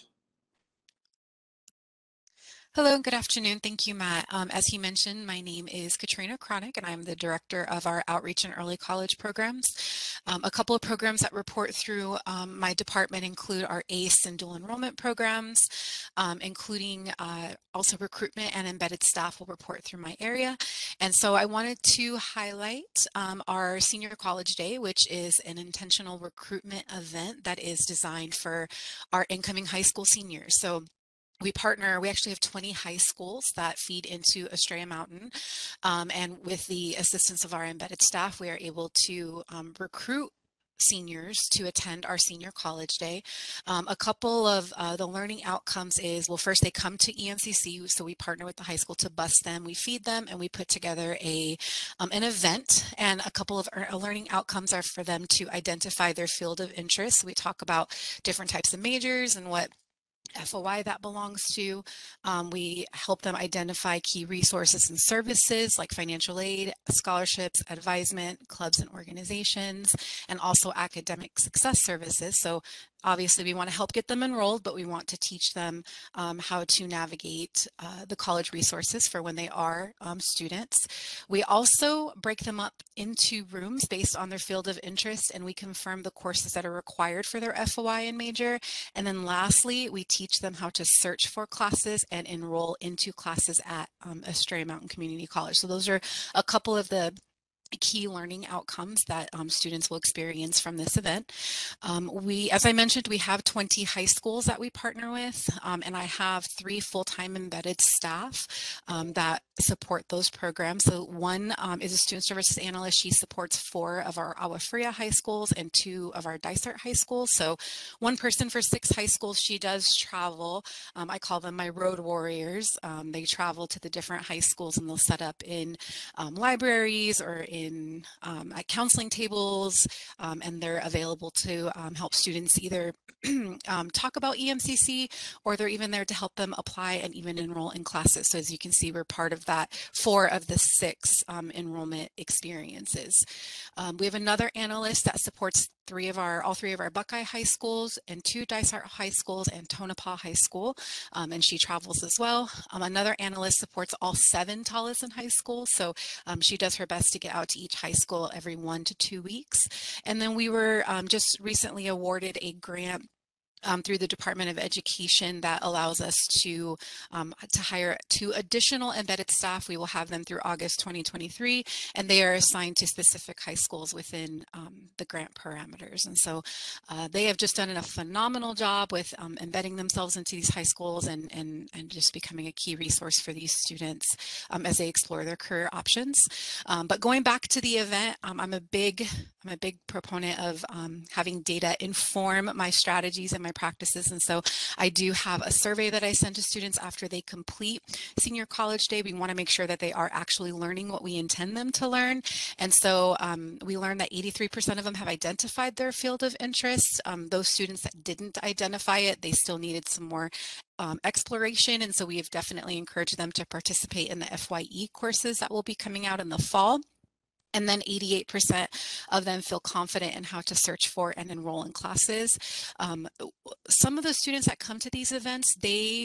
Hello, good afternoon. Thank you, Matt. Um, as he mentioned, my name is Katrina Kronick, and I'm the Director of our Outreach and Early College Programs. Um, a couple of programs that report through um, my department include our A C E and dual enrollment programs, um, including uh, also recruitment and embedded staff will report through my area. And so I wanted to highlight um, our Senior College Day, which is an intentional recruitment event that is designed for our incoming high school seniors. So we partner, we actually have twenty high schools that feed into Estrella Mountain. Um, and with the assistance of our embedded staff, we are able to um, recruit seniors to attend our Senior College Day. Um, a couple of uh, the learning outcomes is, well, first they come to E M C C, so we partner with the high school to bus them, we feed them, and we put together a um, an event. And a couple of uh, learning outcomes are for them to identify their field of interest. So we talk about different types of majors and what F O I that belongs to. Um, we help them identify key resources and services like financial aid, scholarships, advisement, clubs and organizations, and also academic success services. So obviously we want to help get them enrolled, but we want to teach them um, how to navigate uh, the college resources for when they are um, students. We also break them up into rooms based on their field of interest, and we confirm the courses that are required for their F O I and major. And then lastly, we teach them how to search for classes and enroll into classes at um, Estrella Mountain Community College. So those are a couple of the key learning outcomes that um, students will experience from this event. Um, we, as I mentioned, we have twenty high schools that we partner with, um, and I have three full-time embedded staff um, that support those programs. So one um, is a student services analyst. She supports four of our Agua Fria high schools and two of our Dysart high schools. So one person for six high schools. She does travel. Um, I call them my road warriors. Um, they travel to the different high schools and they'll set up in um, libraries or in in um, at counseling tables, um, and they're available to um, help students either um, talk about E M C C, or they're even there to help them apply and even enroll in classes. So as you can see, we're part of that four of the six um, enrollment experiences. Um, we have another analyst that supports three of our, all three of our Buckeye high schools and two Dysart high schools and Tonopah High School, um, and she travels as well. Um, another analyst supports all seven Tolleson high schools, so um, she does her best to get out to each high school every one to two weeks. And then we were um, just recently awarded a grant Um, through the Department of Education that allows us to um, to hire two additional embedded staff. We will have them through August twenty twenty-three, and they are assigned to specific high schools within um, the grant parameters. And so uh, they have just done a phenomenal job with um, embedding themselves into these high schools and, and, and just becoming a key resource for these students um, as they explore their career options. Um, but going back to the event, um, I'm a big I'm a big proponent of um, having data inform my strategies and my practices. And so I do have a survey that I send to students after they complete Senior College Day. We want to make sure that they are actually learning what we intend them to learn. And so um, we learned that eighty-three percent of them have identified their field of interest. Um, those students that didn't identify it, they still needed some more Um, exploration, and so we have definitely encouraged them to participate in the F Y E courses that will be coming out in the fall. And then eighty-eight percent of them feel confident in how to search for and enroll in classes. Um, some of the students that come to these events, they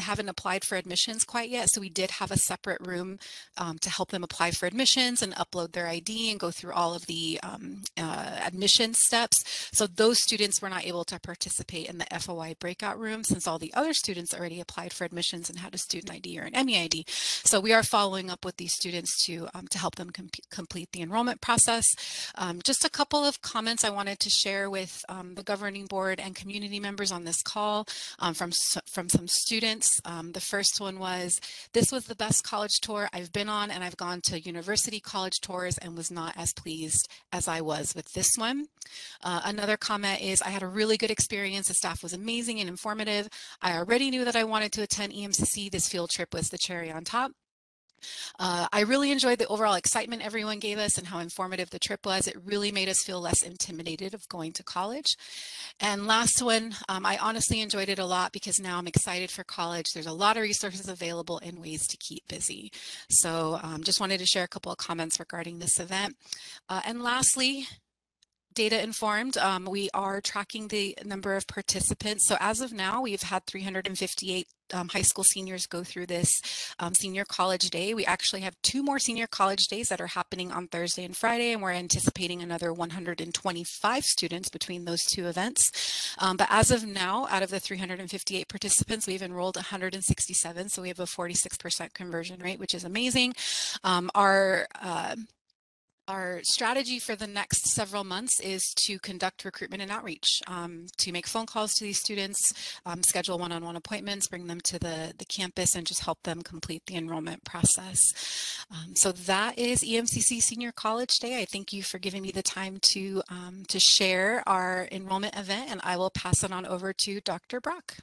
haven't applied for admissions quite yet. So we did have a separate room um, to help them apply for admissions and upload their I D and go through all of the um, uh, admission steps. So those students were not able to participate in the F O I breakout room since all the other students already applied for admissions and had a student I D or an M E I D. So we are following up with these students to, um, to help them com complete the enrollment process. Um, just a couple of comments I wanted to share with um, the governing board and community members on this call um, from, from some students. Um, the first one was, this was the best college tour I've been on, and I've gone to university college tours and was not as pleased as I was with this one. Uh, another comment is, I had a really good experience. The staff was amazing and informative. I already knew that I wanted to attend E M C C. This field trip was the cherry on top. Uh, I really enjoyed the overall excitement everyone gave us and how informative the trip was. It really made us feel less intimidated of going to college. And last one, um, I honestly enjoyed it a lot because now I'm excited for college. There's a lot of resources available and ways to keep busy. So um, just wanted to share a couple of comments regarding this event. Uh, and lastly, data informed, um, we are tracking the number of participants. So as of now, we've had three hundred fifty-eight um, high school seniors go through this um, senior college day. We actually have two more senior college days that are happening on Thursday and Friday, and we're anticipating another one hundred twenty-five students between those two events. Um, but as of now, out of the three hundred fifty-eight participants, we've enrolled one hundred sixty-seven. So we have a forty-six percent conversion rate, which is amazing. Um, our uh, Our strategy for the next several months is to conduct recruitment and outreach, um, to make phone calls to these students, um, schedule one-on-one appointments, bring them to the, the campus, and just help them complete the enrollment process. Um, so that is E M C C Senior College Day. I thank you for giving me the time to, um, to share our enrollment event, and I will pass it on over to Doctor Brock.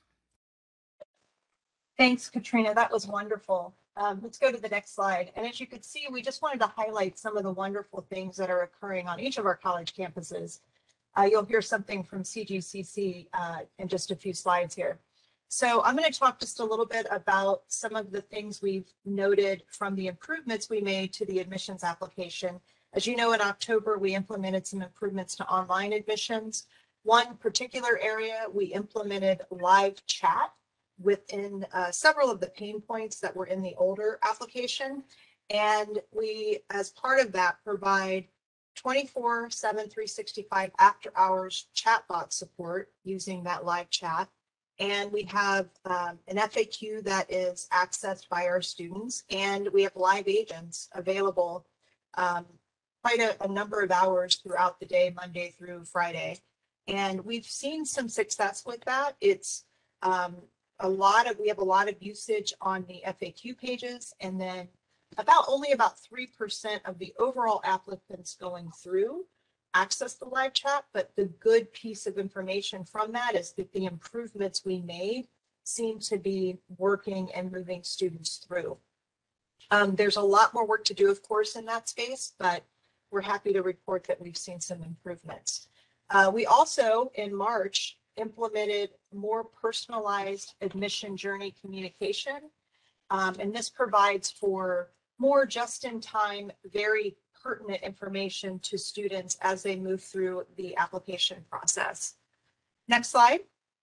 Thanks, Katrina. That was wonderful. Um, let's go to the next slide. And as you can see, we just wanted to highlight some of the wonderful things that are occurring on each of our college campuses. Uh, you'll hear something from C G C C uh, in just a few slides here. So I'm going to talk just a little bit about some of the things we've noted from the improvements we made to the admissions application. As you know, in October, we implemented some improvements to online admissions. One particular area, we implemented live chat within uh, several of the pain points that were in the older application. And we, as part of that, provide twenty-four seven, three sixty-five after hours chatbot support using that live chat. And we have um, an F A Q that is accessed by our students, and we have live agents available um, quite a, a number of hours throughout the day, Monday through Friday. And we've seen some success with that. It's um, a lot of, we have a lot of usage on the F A Q pages, and then about only about three percent of the overall applicants going through access the live chat. But the good piece of information from that is that the improvements we made seem to be working and moving students through. Um, there's a lot more work to do, of course, in that space, but we're happy to report that we've seen some improvements. Uh, we also, in March, implemented more personalized admission journey communication. Um, and this provides for more just-in-time, very pertinent information to students as they move through the application process. Next slide.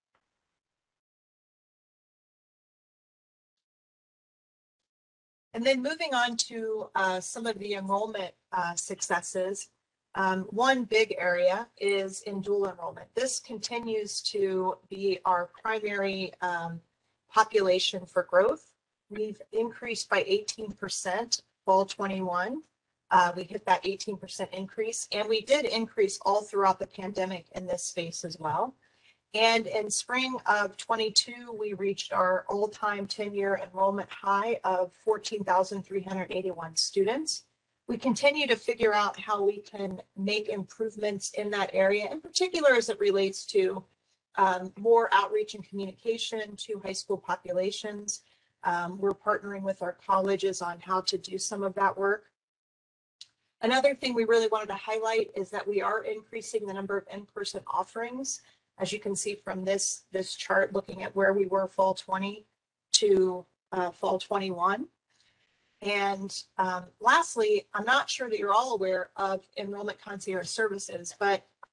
And then moving on to uh, some of the enrollment uh, successes. Um, one big area is in dual enrollment. This continues to be our primary um, population for growth. We've increased by eighteen percent fall twenty-one. Uh, we hit that eighteen percent increase, and we did increase all throughout the pandemic in this space as well. And in spring of twenty-two, we reached our all-time ten-year enrollment high of fourteen thousand three hundred eighty-one students. We continue to figure out how we can make improvements in that area, in particular as it relates to um, more outreach and communication to high school populations. Um, we're partnering with our colleges on how to do some of that work. Another thing we really wanted to highlight is that we are increasing the number of in-person offerings. As you can see from this, this chart, looking at where we were fall twenty to uh, fall twenty-one. And um, lastly, I'm not sure that you're all aware of enrollment concierge services, but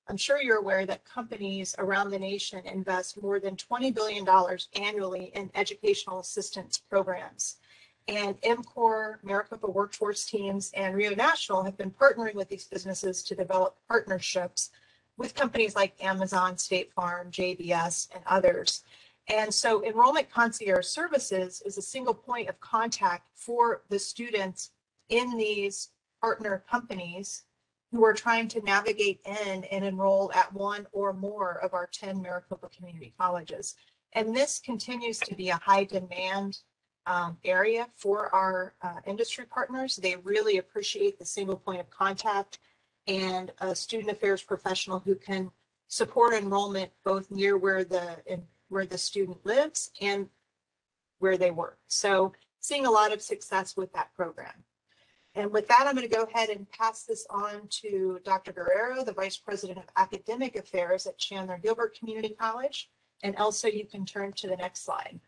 I'm sure you're aware that companies around the nation invest more than twenty billion dollars annually in educational assistance programs. And M CORE, Maricopa Workforce Teams, and Rio National have been partnering with these businesses to develop partnerships with companies like Amazon, State Farm, J B S, and others. And so Enrollment Concierge Services is a single point of contact for the students in these partner companies who are trying to navigate in and enroll at one or more of our ten Maricopa community colleges. And this continues to be a high demand um, area for our uh, industry partners. They really appreciate the single point of contact and a student affairs professional who can support enrollment both near where the in, where the student lives and where they work. So seeing a lot of success with that program. And with that, I'm going to go ahead and pass this on to Doctor Guerrero, the Vice President of Academic Affairs at Chandler Gilbert Community College. And Elsa, you can turn to the next slide.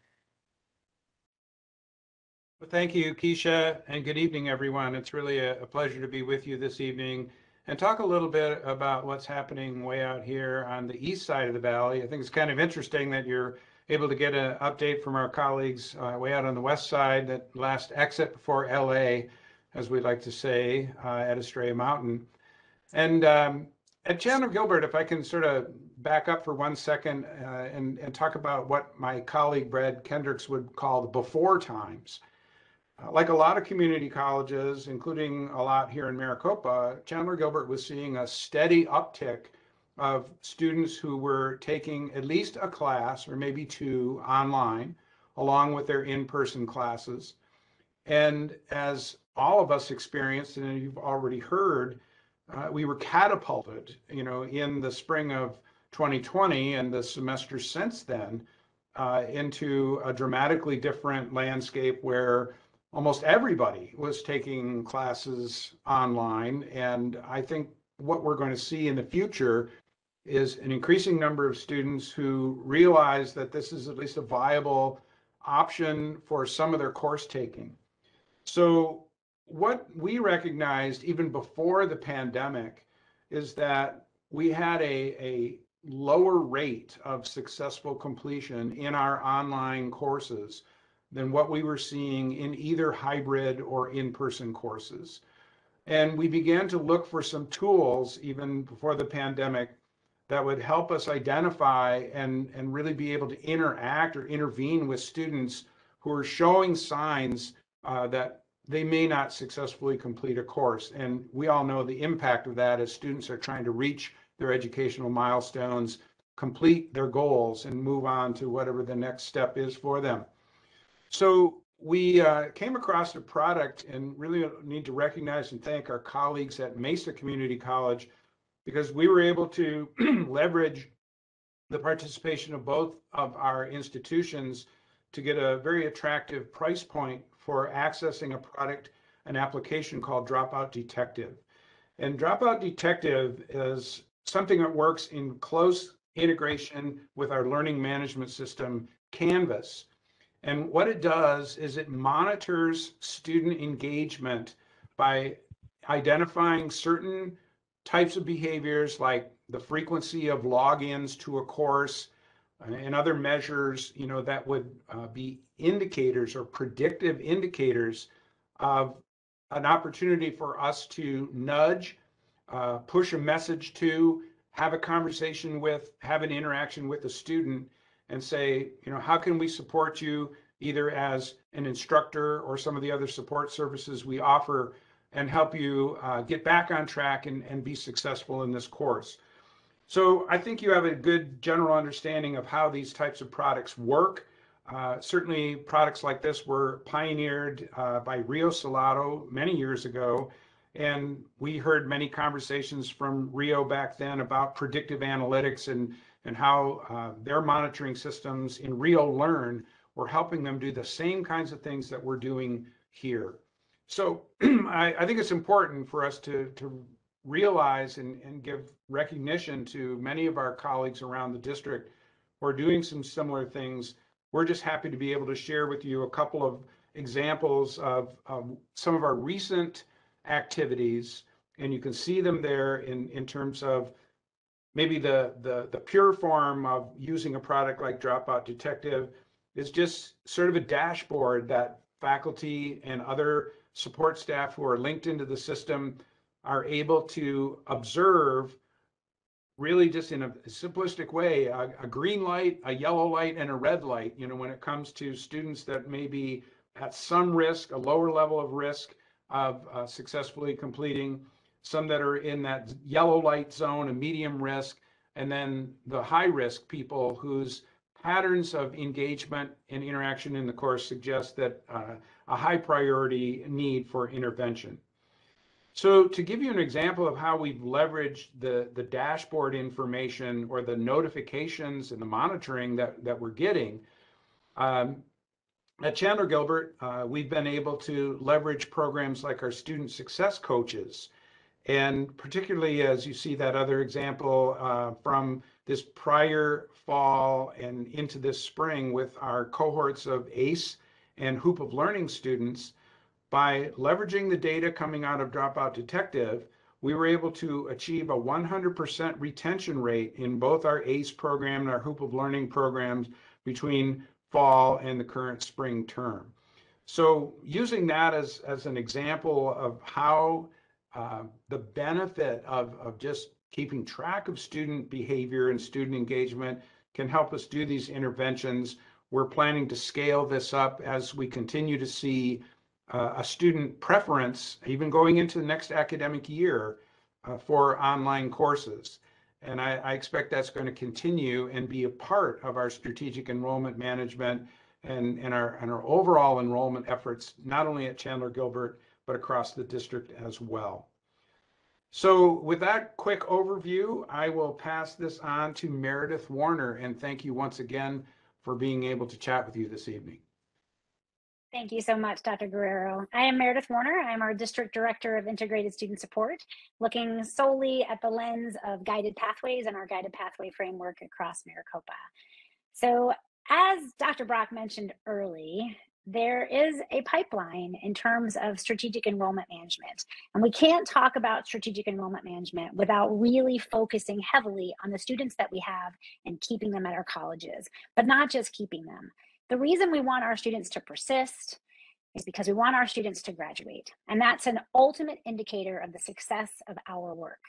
Well, thank you, Keisha, and good evening, everyone. It's really a, a pleasure to be with you this evening and talk a little bit about what's happening way out here on the east side of the valley. I think it's kind of interesting that you're able to get an update from our colleagues uh, way out on the west side, that last exit before L A, as we like to say, uh, at Estrella Mountain. And um, at Chandler Gilbert, if I can sort of back up for one second uh, and, and talk about what my colleague Brad Kendricks would call the before times. Uh, like a lot of community colleges, including a lot here in Maricopa, Chandler Gilbert was seeing a steady uptick of students who were taking at least a class or maybe two online, along with their in-person classes. And as all of us experienced, and you've already heard, uh, we were catapulted, you know, in the spring of twenty twenty and the semester since then, uh, into a dramatically different landscape where almost everybody was taking classes online. And I think what we're going to see in the future is an increasing number of students who realize that this is at least a viable option for some of their course taking. So what we recognized even before the pandemic is that we had a, a lower rate of successful completion in our online courses than what we were seeing in either hybrid or in-person courses. And we began to look for some tools even before the pandemic that would help us identify and, and really be able to interact or intervene with students who are showing signs uh, that they may not successfully complete a course. And we all know the impact of that as students are trying to reach their educational milestones, complete their goals, and move on to whatever the next step is for them. So we uh, came across a product, and really need to recognize and thank our colleagues at Mesa Community College, because we were able to leverage the participation of both of our institutions to get a very attractive price point for accessing a product, an application called Dropout Detective. And Dropout Detective is something that works in close integration with our learning management system, Canvas. And what it does is it monitors student engagement by identifying certain types of behaviors like the frequency of logins to a course and other measures, you know, that would uh, be indicators or predictive indicators of an opportunity for us to nudge, uh, push a message to, have a conversation with, have an interaction with the student and say, you know, how can we support you either as an instructor or some of the other support services we offer and help you uh, get back on track and, and be successful in this course. So I think you have a good general understanding of how these types of products work. Uh, certainly products like this were pioneered uh, by Rio Salado many years ago. And we heard many conversations from Rio back then about predictive analytics and, and how uh, their monitoring systems in Rio Learn were helping them do the same kinds of things that we're doing here. So I, I think it's important for us to, to realize and, and give recognition to many of our colleagues around the district who are doing some similar things. We're just happy to be able to share with you a couple of examples of um, some of our recent activities, and you can see them there in, in terms of maybe the, the, the pure form of using a product like Dropout Detective is just sort of a dashboard that faculty and other support staff who are linked into the system are able to observe really just in a simplistic way, a, a green light, a yellow light, and a red light, you know, when it comes to students that may be at some risk, a lower level of risk of uh, successfully completing, some that are in that yellow light zone, a medium risk, and then the high risk people whose patterns of engagement and interaction in the course suggest that uh, a high priority need for intervention. So to give you an example of how we've leveraged the, the dashboard information or the notifications and the monitoring that, that we're getting, um, at Chandler Gilbert, uh, we've been able to leverage programs like our student success coaches. And particularly as you see that other example uh, from this prior fall and into this spring with our cohorts of ACE and Hoop of Learning students, by leveraging the data coming out of Dropout Detective, we were able to achieve a one hundred percent retention rate in both our ACE program and our Hoop of Learning programs between fall and the current spring term. So using that as, as an example of how uh, the benefit of, of just keeping track of student behavior and student engagement can help us do these interventions. We're planning to scale this up as we continue to see Uh, a student preference, even going into the next academic year, uh, for online courses. And I, I expect that's going to continue and be a part of our strategic enrollment management and, and, our, and our overall enrollment efforts, not only at Chandler Gilbert, but across the district as well. So with that quick overview, I will pass this on to Meredith Warner, and thank you once again for being able to chat with you this evening. Thank you so much, Doctor Guerrero. I am Meredith Warner. I'm our District Director of Integrated Student Support, looking solely at the lens of guided pathways and our guided pathway framework across Maricopa. So as Doctor Brock mentioned early, there is a pipeline in terms of strategic enrollment management. And we can't talk about strategic enrollment management without really focusing heavily on the students that we have and keeping them at our colleges, but not just keeping them. The reason we want our students to persist is because we want our students to graduate. And that's an ultimate indicator of the success of our work.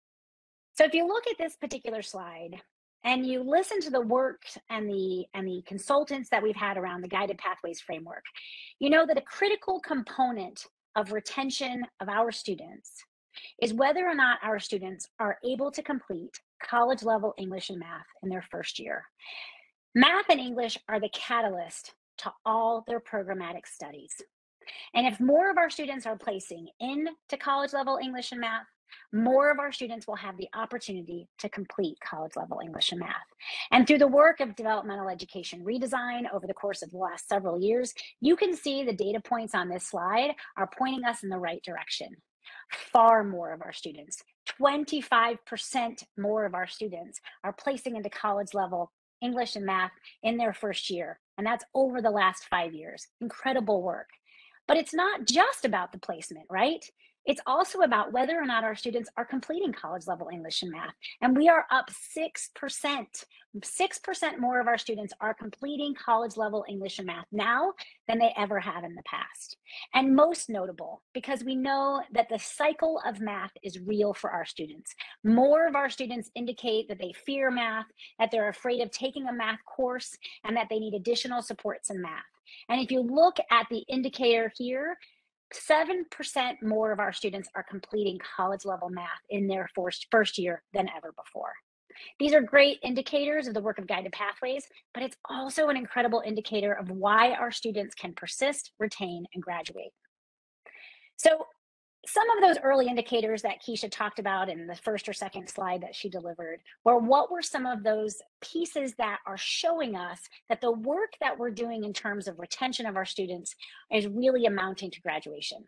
So if you look at this particular slide and you listen to the work and the, and the consultants that we've had around the Guided Pathways framework, you know that a critical component of retention of our students is whether or not our students are able to complete college level English and math in their first year. Math and English are the catalyst to all their programmatic studies. And if more of our students are placing into college level English and math, more of our students will have the opportunity to complete college level English and math. And through the work of developmental education redesign over the course of the last several years, you can see the data points on this slide are pointing us in the right direction. Far more of our students, twenty-five percent more of our students are placing into college level English and math in their first year. And that's over the last five years. Incredible work. But it's not just about the placement, right? It's also about whether or not our students are completing college level English and math. And we are up six percent. six percent more of our students are completing college level English and math now than they ever have in the past. And most notable, because we know that the cycle of math is real for our students. More of our students indicate that they fear math, that they're afraid of taking a math course, and that they need additional supports in math. And if you look at the indicator here, seven percent more of our students are completing college level math in their first, first year than ever before. These are great indicators of the work of Guided Pathways, but it's also an incredible indicator of why our students can persist, retain, and graduate. So some of those early indicators that Keisha talked about in the first or second slide that she delivered were what were some of those pieces that are showing us that the work that we're doing in terms of retention of our students is really amounting to graduation.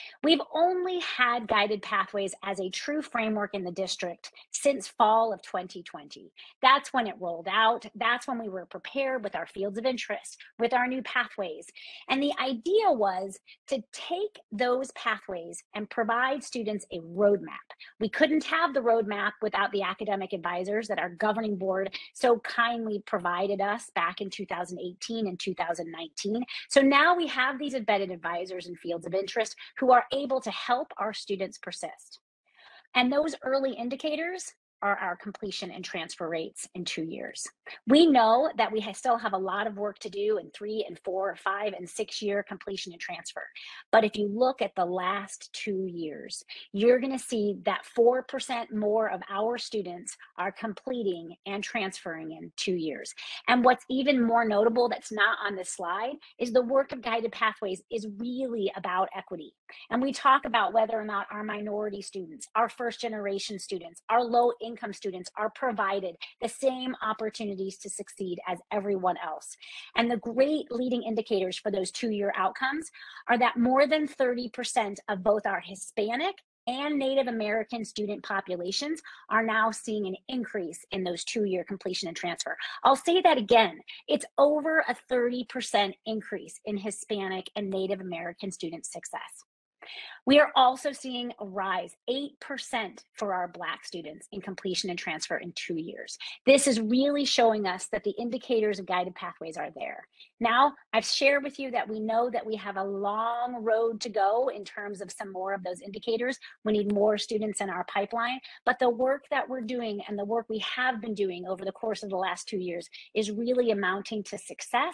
We've only had guided pathways as a true framework in the district since fall of twenty twenty. That's when it rolled out. That's when we were prepared with our fields of interest, with our new pathways. And the idea was to take those pathways and provide students a roadmap. We couldn't have the roadmap without the academic advisors that our governing board so kindly provided us back in two thousand eighteen and two thousand nineteen. So now we have these embedded advisors in fields of interest who are able to help our students persist. And those early indicators are our completion and transfer rates in two years. We know that we still have a lot of work to do in three and four, five and six year completion and transfer. But if you look at the last two years, you're gonna see that four percent more of our students are completing and transferring in two years. And what's even more notable that's not on this slide is the work of guided pathways is really about equity. And we talk about whether or not our minority students, our first generation students, our low income students are provided the same opportunities to succeed as everyone else. And the great leading indicators for those two-year outcomes are that more than thirty percent of both our Hispanic and Native American student populations are now seeing an increase in those two-year completion and transfer. I'll say that again, it's over a thirty percent increase in Hispanic and Native American student success. We are also seeing a rise, eight percent for our Black students in completion and transfer in two years. This is really showing us that the indicators of guided pathways are there. Now, I've shared with you that we know that we have a long road to go in terms of some more of those indicators. We need more students in our pipeline, but the work that we're doing and the work we have been doing over the course of the last two years is really amounting to success,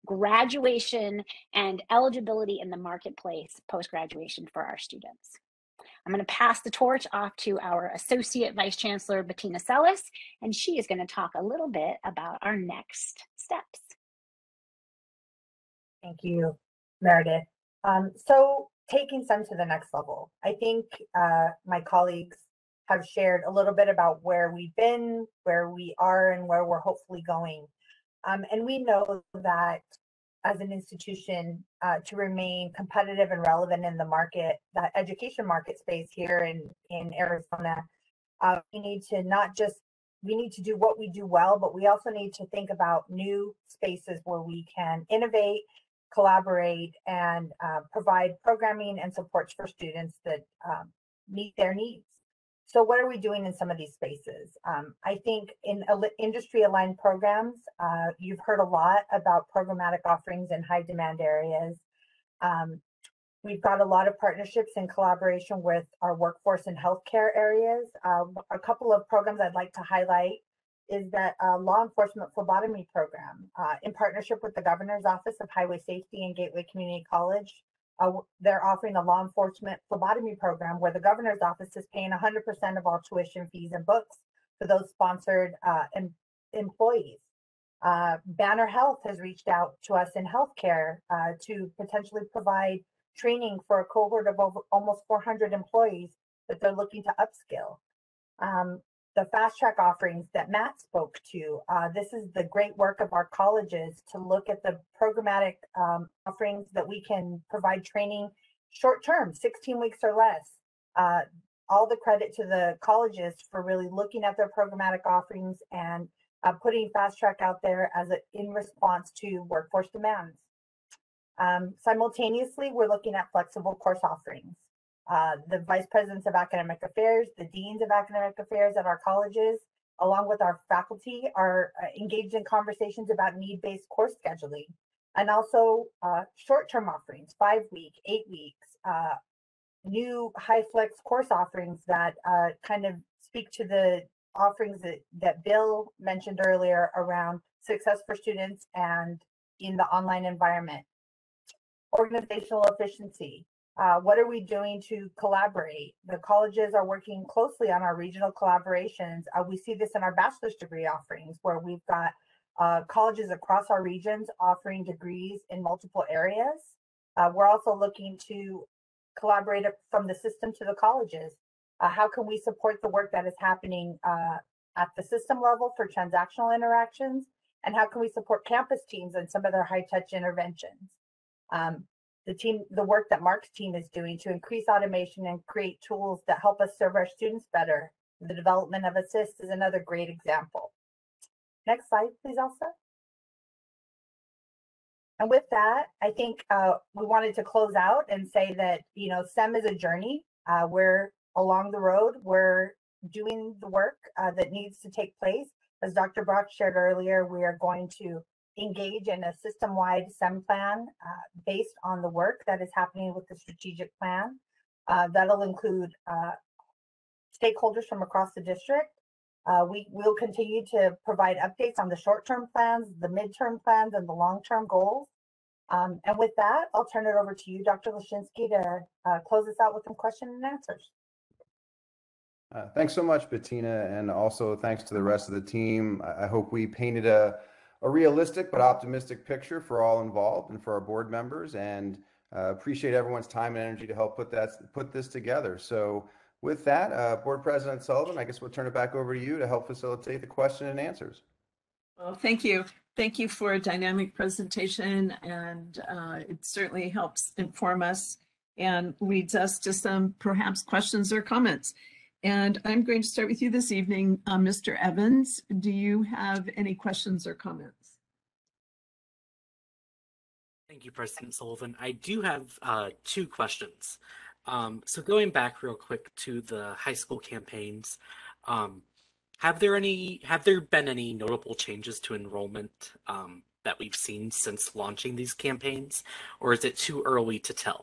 graduation, and eligibility in the marketplace post-graduation for our students. I'm going to pass the torch off to our Associate Vice Chancellor, Bettina Sellis, and she is going to talk a little bit about our next steps. Thank you, Meredith. Um, so taking S E M to the next level, I think uh, my colleagues have shared a little bit about where we've been, where we are, and where we're hopefully going. Um, and we know that as an institution, uh, to remain competitive and relevant in the market, that education market space here in, in Arizona, uh, we need to not just, we need to do what we do well, but we also need to think about new spaces where we can innovate, collaborate, and uh, provide programming and supports for students that um, meet their needs. So what are we doing in some of these spaces? Um, I think in industry-aligned programs, uh, you've heard a lot about programmatic offerings in high demand areas. Um, we've got a lot of partnerships in collaboration with our workforce and healthcare areas. Uh, a couple of programs I'd like to highlight is that uh, law enforcement phlebotomy program uh, in partnership with the Governor's Office of Highway Safety and Gateway Community College. Uh, they're offering a law enforcement phlebotomy program where the governor's office is paying one hundred percent of all tuition fees and books for those sponsored uh, em employees. Uh, Banner Health has reached out to us in healthcare uh, to potentially provide training for a cohort of over almost four hundred employees that they're looking to upskill. Um, the fast track offerings that Matt spoke to, uh, this is the great work of our colleges to look at the programmatic um, offerings that we can provide training short term, sixteen weeks or less. Uh, all the credit to the colleges for really looking at their programmatic offerings and uh, putting fast track out there as a, in response to workforce demands. Um, simultaneously, we're looking at flexible course offerings. Uh, the vice presidents of academic affairs, the deans of academic affairs at our colleges, along with our faculty, are uh, engaged in conversations about need-based course scheduling, and also uh, short-term offerings, five week, eight weeks, uh, new high flex course offerings that uh, kind of speak to the offerings that, that Bill mentioned earlier around success for students and in the online environment. Organizational efficiency. Uh, what are we doing to collaborate? The colleges are working closely on our regional collaborations. Uh, we see this in our bachelor's degree offerings, where we've got uh, colleges across our regions offering degrees in multiple areas. Uh, we're also looking to collaborate from the system to the colleges. Uh, how can we support the work that is happening uh, at the system level for transactional interactions? And how can we support campus teams and some of their high touch interventions? Um, the team, the work that Mark's team is doing to increase automation and create tools that help us serve our students better. The development of Assist is another great example. Next slide, please, Elsa. And with that, I think uh, we wanted to close out and say that, you know, STEM is a journey. Uh, we're along the road. We're doing the work uh, that needs to take place. As Doctor Brock shared earlier, we are going to engage in a system-wide STEM plan uh, based on the work that is happening with the strategic plan. Uh, that'll include uh, stakeholders from across the district. Uh, we will continue to provide updates on the short-term plans, the midterm plans, and the long-term goals. Um, and with that, I'll turn it over to you, Doctor Lashinsky, to uh, close us out with some questions and answers. Uh, thanks so much, Bettina, and also thanks to the rest of the team. I, I hope we painted a, a realistic but optimistic picture for all involved and for our board members, and uh, appreciate everyone's time and energy to help put that put this together. So with that, uh, Board President Sullivan, I guess we'll turn it back over to you to help facilitate the question and answers. Well, thank you. Thank you for a dynamic presentation, and uh, it certainly helps inform us and leads us to some perhaps questions or comments. And I'm going to start with you this evening, uh, Mister Evans. Do you have any questions or comments? Thank you, President Sullivan. I do have uh, two questions. Um, so going back real quick to the high school campaigns, um, have there any have there been any notable changes to enrollment um, that we've seen since launching these campaigns, or is it too early to tell?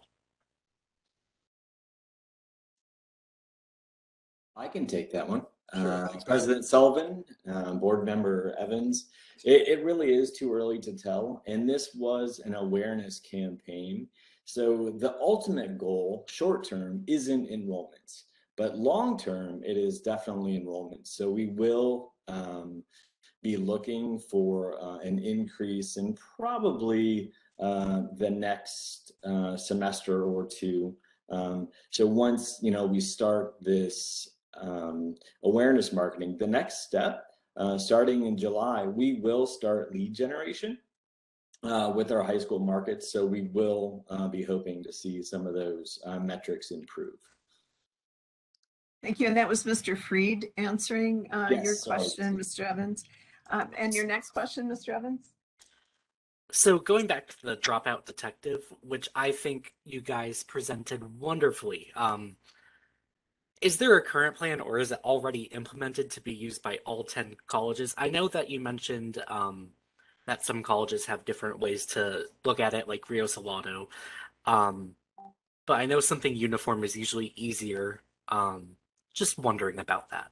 I can take that one. Sure. Uh, President Sullivan, uh, Board Member Evans, it, it really is too early to tell. And this was an awareness campaign. So the ultimate goal, short term, isn't enrollments, but long term, it is definitely enrollment. So we will um, be looking for uh, an increase in probably uh, the next uh, semester or two. Um, so once, you know, we start this um, awareness marketing, the next step, uh, starting in July, we will start lead generation uh, with our high school markets. So we will uh, be hoping to see some of those uh, metrics improve. Thank you. And that was Mister Freed answering uh, Yes, your sorry. question, Mister Evans. Um, and your next question, Mister Evans? So going back to the Dropout Detective, which I think you guys presented wonderfully, um, is there a current plan, or is it already implemented to be used by all ten colleges? I know that you mentioned um, that some colleges have different ways to look at it, like Rio Salado, um, but I know something uniform is usually easier. Um, just wondering about that.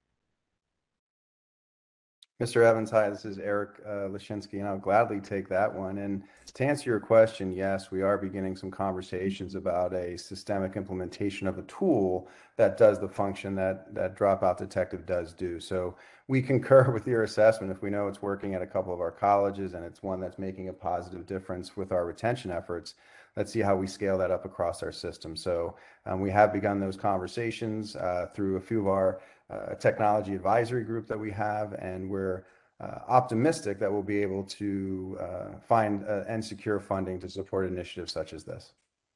Mister Evans, hi, this is Eric uh, Lashinsky, and I'll gladly take that one. And to answer your question, yes, we are beginning some conversations about a systemic implementation of a tool that does the function that that Dropout Detective does do. So we concur with your assessment. If we know it's working at a couple of our colleges and it's one that's making a positive difference with our retention efforts, let's see how we scale that up across our system. So um, we have begun those conversations uh, through a few of our uh, technology advisory group that we have, and we're uh, optimistic that we'll be able to uh, find uh, and secure funding to support initiatives such as this.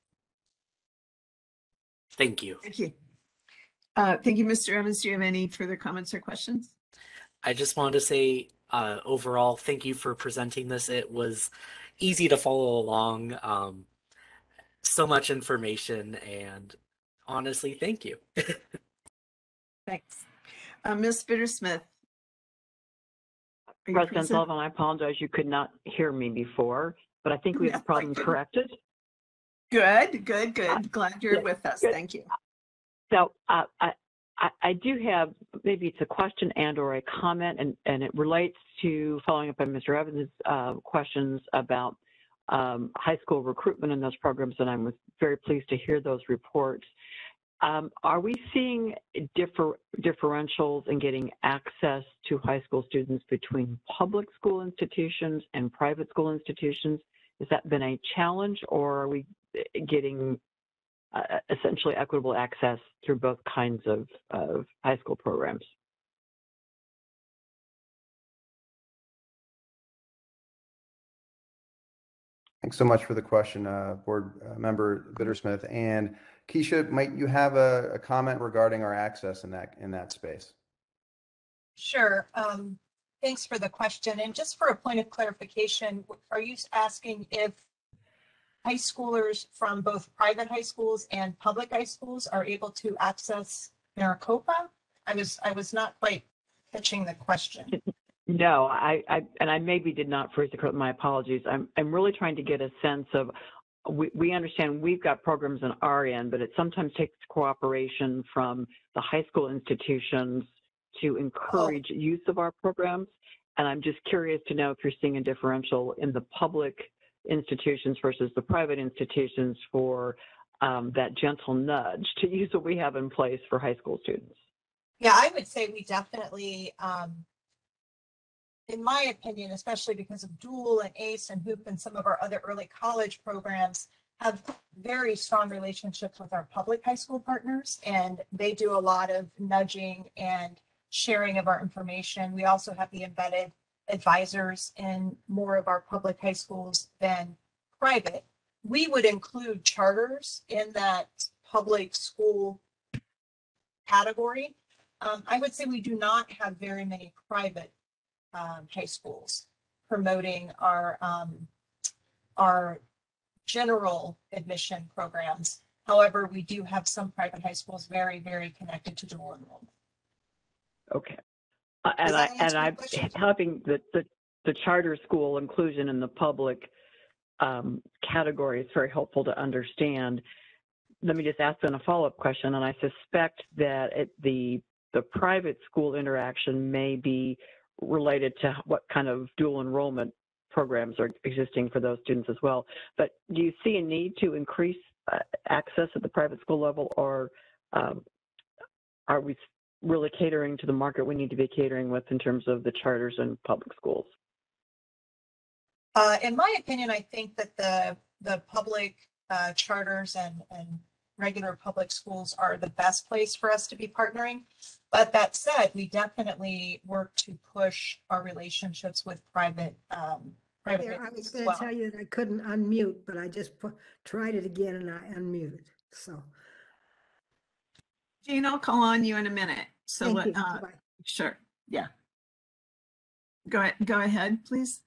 Thank you. Thank you. Uh, thank you, Mister Evans. Do you have any further comments or questions? I just wanted to say, uh, overall, thank you for presenting this. It was easy to follow along. Um, so much information, and honestly, thank you. Thanks. Uh, Miz Bittersmith. President present? Sullivan, I apologize you could not hear me before, but I think we have the problem corrected. Good, good, good. Glad you're Good, with us. good. Thank you. So uh, I, I, I do have, maybe it's a question and or a comment, and, and it relates to following up on Mister Evans' uh, questions about um, high school recruitment in those programs, and I was very pleased to hear those reports. Um, are we seeing differ, differentials in getting access to high school students between public school institutions and private school institutions? Has that been a challenge, or are we getting uh, essentially equitable access through both kinds of, of high school programs? Thanks so much for the question, uh, Board uh, Member Bittersmith. And Keisha, might you have a, a comment regarding our access in that in that space? Sure. Um, thanks for the question. And just for a point of clarification, are you asking if high schoolers from both private high schools and public high schools are able to access Maricopa? I was I was not quite catching the question. No, I, I and I maybe did not phrase it correctly. My apologies. I'm I'm really trying to get a sense of. We, we understand we've got programs on our end, but it sometimes takes cooperation from the high school institutions to encourage oh. use of our programs. And I'm just curious to know if you're seeing a differential in the public institutions versus the private institutions for um, that gentle nudge to use what we have in place for high school students. Yeah, I would say we definitely, um, in my opinion, especially because of Dual and ACE and Hoop and some of our other early college programs, have very strong relationships with our public high school partners, and they do a lot of nudging and sharing of our information. We also have the embedded advisors in more of our public high schools than private. We would include charters in that public school category. Um, I would say we do not have very many private um, high schools promoting our um, our general admission programs. However, we do have some private high schools very, very connected to dual enrollment. Okay. Uh, and I and I'm helping the, the the charter school inclusion in the public um, category is very helpful to understand. Let me just ask then a follow-up question, and I suspect that it, the the private school interaction may be related to what kind of dual enrollment programs are existing for those students as well. But do you see a need to increase uh, access at the private school level, or um, are we really catering to the market we need to be catering with in terms of the charters and public schools? Uh, in my opinion, I think that the the public uh, charters and, and regular public schools are the best place for us to be partnering. But that said, we definitely work to push our relationships with private um, private. Yeah, I was as going to well. tell you that I couldn't unmute, but I just pu- tried it again and I unmuted. So, Jean, I'll call on you in a minute. So thank let, you. uh, Bye. sure. Yeah. Go ahead. Go ahead, please.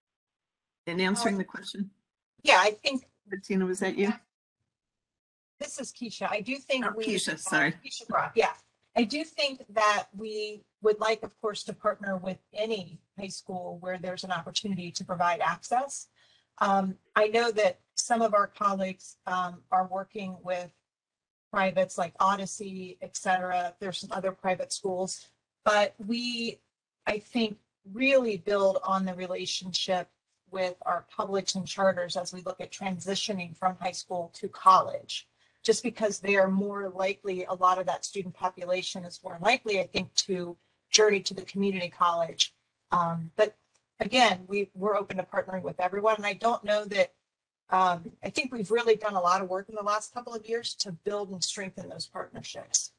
In answering Uh, the question. Yeah, I think. Bettina, was that you? This is Keisha. I do think oh, we. Keisha, sorry. Uh, Keisha Brock. Yeah. I do think that we would like, of course, to partner with any high school where there's an opportunity to provide access. Um, I know that some of our colleagues um, are working with privates like Odyssey, et cetera. There's some other private schools, but we, I think, really build on the relationship with our publics and charters as we look at transitioning from high school to college. Just because they are more likely, a lot of that student population is more likely, I think, to journey to the community college. Um, but again, we, we're open to partnering with everyone. And I don't know that, um, I think we've really done a lot of work in the last couple of years to build and strengthen those partnerships.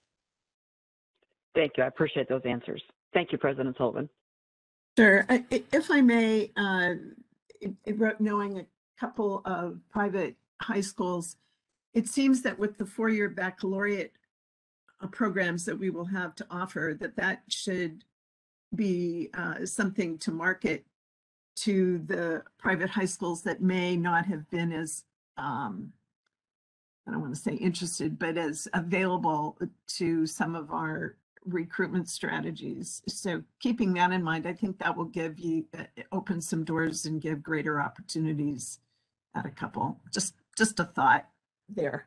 Thank you. I appreciate those answers. Thank you, President Sullivan. Sure. I- If I may, uh, it, it, knowing a couple of private high schools, it seems that with the four-year baccalaureate uh, programs that we will have to offer, that that should be uh, something to market to the private high schools that may not have been as, um, I don't want to say interested, but as available to some of our recruitment strategies. So keeping that in mind, I think that will give you, uh, open some doors and give greater opportunities at a couple. Just, just a thought there.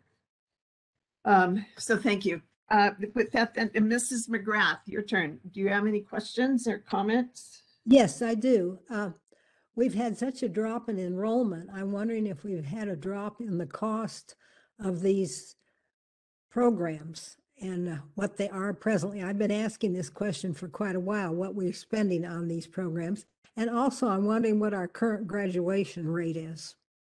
Um, so thank you. Uh, with that, then, Missus McGrath, your turn. Do you have any questions or comments? Yes, I do. Uh, we've had such a drop in enrollment. I'm wondering if we've had a drop in the cost of these programs and uh, what they are presently. I've been asking this question for quite a while, what we're spending on these programs. And also, I'm wondering what our current graduation rate is.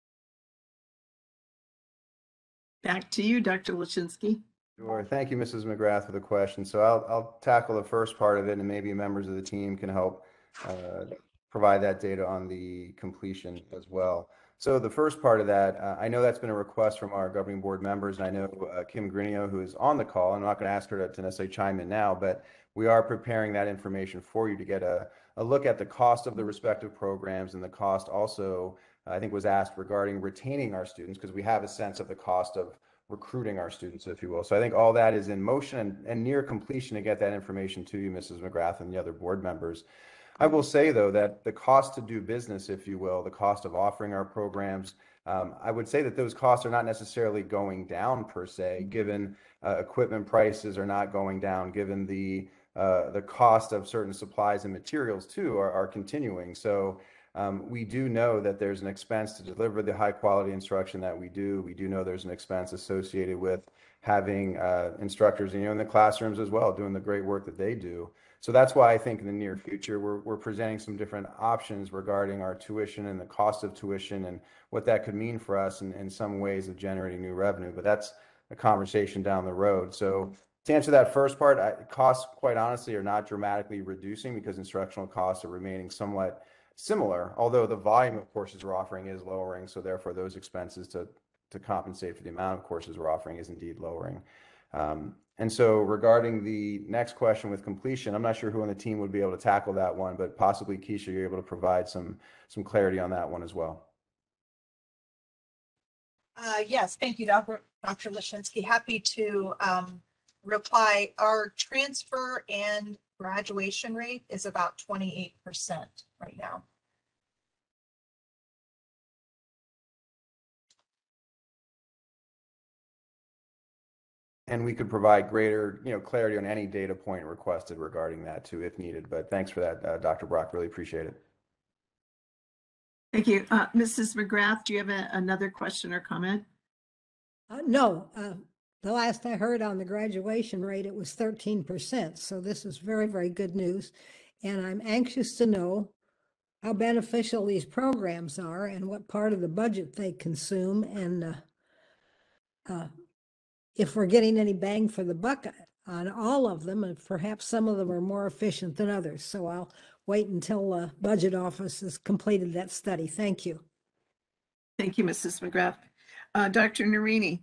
Back to you, Doctor Lashinsky. Sure. Thank you, Missus McGrath, for the question. So I'll, I'll tackle the first part of it, and maybe members of the team can help uh, provide that data on the completion as well. So the first part of that, uh, I know that's been a request from our governing board members, and I know uh, Kim Grinio, who is on the call, I'm not going to ask her to, to necessarily chime in now, but we are preparing that information for you to get a, a look at the cost of the respective programs and the cost also, I think, was asked regarding retaining our students, because we have a sense of the cost of recruiting our students, if you will. So I think all that is in motion and, and near completion to get that information to you, Missus McGrath, and the other board members. I will say, though, that the cost to do business, if you will, the cost of offering our programs, um, I would say that those costs are not necessarily going down per se, given uh, equipment prices are not going down, given the uh, the cost of certain supplies and materials too are, are continuing. So um, we do know that there's an expense to deliver the high quality instruction that we do. We do know there's an expense associated with having uh, instructors, you know, in the classrooms as well, doing the great work that they do. So that's why I think in the near future, we're, we're presenting some different options regarding our tuition and the cost of tuition and what that could mean for us in, in some ways of generating new revenue. But that's a conversation down the road. So to answer that first part, I, costs, quite honestly, are not dramatically reducing because instructional costs are remaining somewhat similar, although the volume of courses we're offering is lowering. So therefore, those expenses to, to compensate for the amount of courses we're offering is indeed lowering. Um, and so regarding the next question with completion, I'm not sure who on the team would be able to tackle that one, but possibly Keisha, you're able to provide some, some clarity on that one as well. Uh, yes, thank you, Doctor Doctor Leshinsky. Happy to um, reply. Our transfer and graduation rate is about twenty-eight percent right now. And we could provide greater, you know, clarity on any data point requested regarding that too, if needed. But thanks for that, uh, Doctor Brock. Really appreciate it. Thank you. Uh, Missus McGrath, do you have a, another question or comment? Uh, no, uh, the last I heard on the graduation rate, it was thirteen percent. So this is very, very good news. And I'm anxious to know how beneficial these programs are and what part of the budget they consume, and uh, uh, if we're getting any bang for the buck on all of them, and perhaps some of them are more efficient than others. So I'll wait until the budget office has completed that study. Thank you. Thank you, Missus McGrath. Uh, Doctor Narini.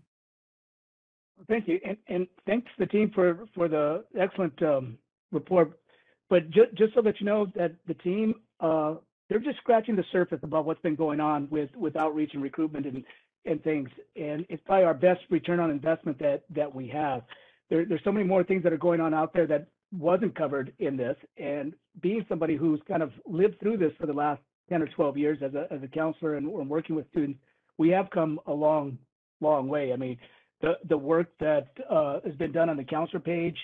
Thank you, and, and thanks to the team for, for the excellent um, report. But ju just so that you know that the team, uh, they're just scratching the surface about what's been going on with, with outreach and recruitment and, and things. And it's probably our best return on investment that, that we have. There, there's so many more things that are going on out there that wasn't covered in this. And being somebody who's kind of lived through this for the last ten or twelve years as a, as a counselor and, and working with students, we have come a long, long way. I mean, the, the work that uh, has been done on the counselor page,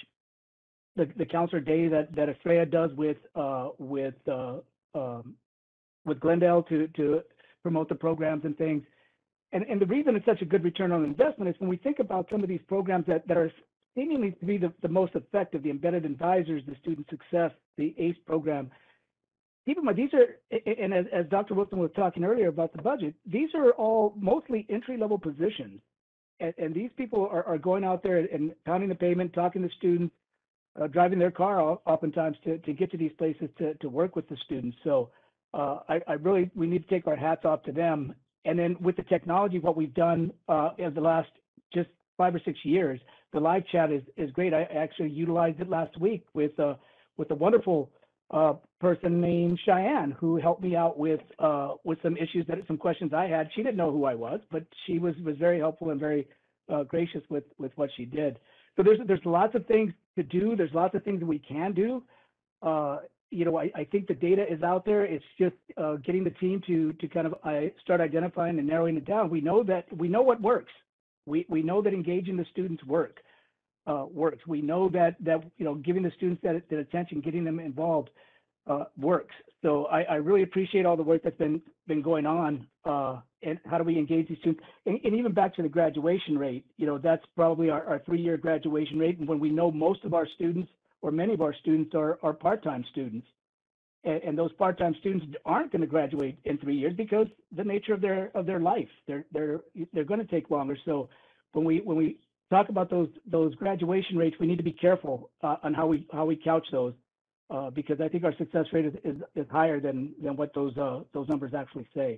the, the counselor day that, that Estrella does with, uh, with, uh, um, with Glendale to, to promote the programs and things. And, and the reason it's such a good return on investment is when we think about some of these programs that, that are seemingly to be the, the most effective, the embedded advisors, the student success, the ACE program. Keep in mind, these are, and as, as Doctor Wilson was talking earlier about the budget, these are all mostly entry-level positions. And, and these people are, are going out there and pounding the pavement, talking to students, uh, driving their car oftentimes to, to get to these places to, to work with the students. So uh, I, I really, we need to take our hats off to them. And then with the technology, what we've done uh, in the last just five or six years, the live chat is, is great. I actually utilized it last week with, uh, with a wonderful uh, person named Cheyenne, who helped me out with, uh, with some issues, that some questions I had. She didn't know who I was, but she was, was very helpful and very uh, gracious with, with what she did. So there's, there's lots of things to do. There's lots of things that we can do. Uh, you know, I, I think the data is out there. It's just uh, getting the team to, to kind of uh, start identifying and narrowing it down. We know that, we know what works. We, we know that engaging the students work, uh, works. We know that, that, you know, giving the students that, that attention, getting them involved uh, works. So I, I really appreciate all the work that's been, been going on, uh, and how do we engage these students? And, and even back to the graduation rate, you know, that's probably our, our three-year graduation rate. And when we know most of our students, or many of our students, are, are part-time students, and, and those part-time students aren't going to graduate in three years because the nature of their of their life, they're they're they're going to take longer. So when we when we talk about those those graduation rates, we need to be careful uh, on how we how we couch those, uh, because I think our success rate is, is, is higher than than what those uh, those numbers actually say.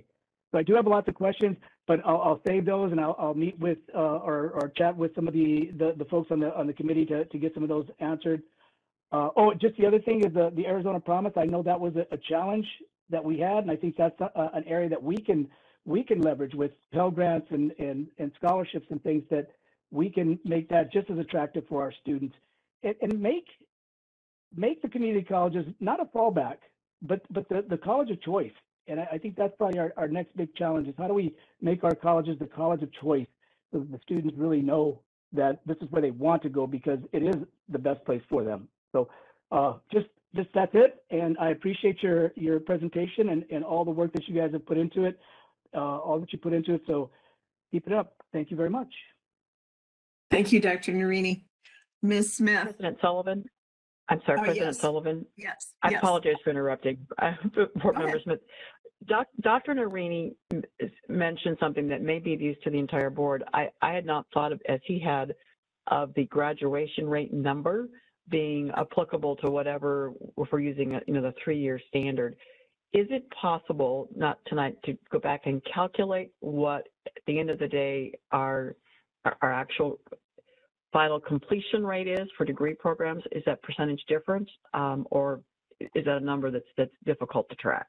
So I do have lots of questions, but I'll, I'll save those and I'll, I'll meet with uh, or, or chat with some of the, the, the folks on the on the committee to, to get some of those answered. Uh, oh, just the other thing is the, the Arizona Promise. I know that was a, a challenge that we had, and I think that's a, an area that we can we can leverage with Pell Grants and, and, and scholarships and things that we can make that just as attractive for our students and, and make make the community colleges not a fallback, but but the, the college of choice. And I, I think that's probably our, our next big challenge is how do we make our colleges the college of choice so the students really know that this is where they want to go because it is the best place for them. So uh, just just that's it. And I appreciate your your presentation and, and all the work that you guys have put into it, uh, all that you put into it. So keep it up. Thank you very much. Thank you, Doctor Narini. Miz Smith. President Sullivan. I'm sorry, Oh, President yes. Sullivan. Yes. I yes. apologize for interrupting. Uh, Board Go Member ahead. Smith. Doc, Doctor Narini m- mentioned something that may be of use to the entire board. I, I had not thought of, as he had, of the graduation rate number being applicable to whatever, if we're using, a, you know, the three-year standard. Is it possible, not tonight, to go back and calculate what, at the end of the day, our, our, our actual final completion rate is for degree programs? Is that percentage difference, um, or is that a number that's that's difficult to track?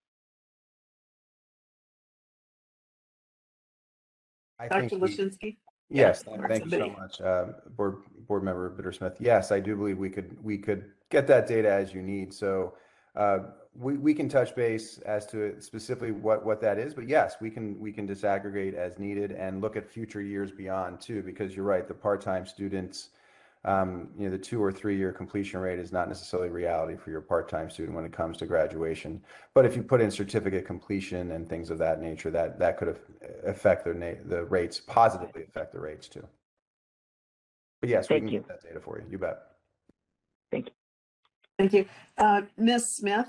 I Doctor think we, Lashinsky? yes, Yeah, th- or thank you so somebody. much, uh, Board Board Member Bittersmith. Yes, I do believe we could we could get that data as you need. So uh, we we can touch base as to specifically what what that is. But yes, we can we can disaggregate as needed and look at future years beyond too. Because you're right, the part-time students, um, you know, the two or three year completion rate is not necessarily reality for your part-time student when it comes to graduation. But if you put in certificate completion and things of that nature, that that could affect the na- the rates, positively affect the rates too. But yes, we Thank can you. get that data for you. You bet. Thank you. Thank you. Uh, Miz Smith?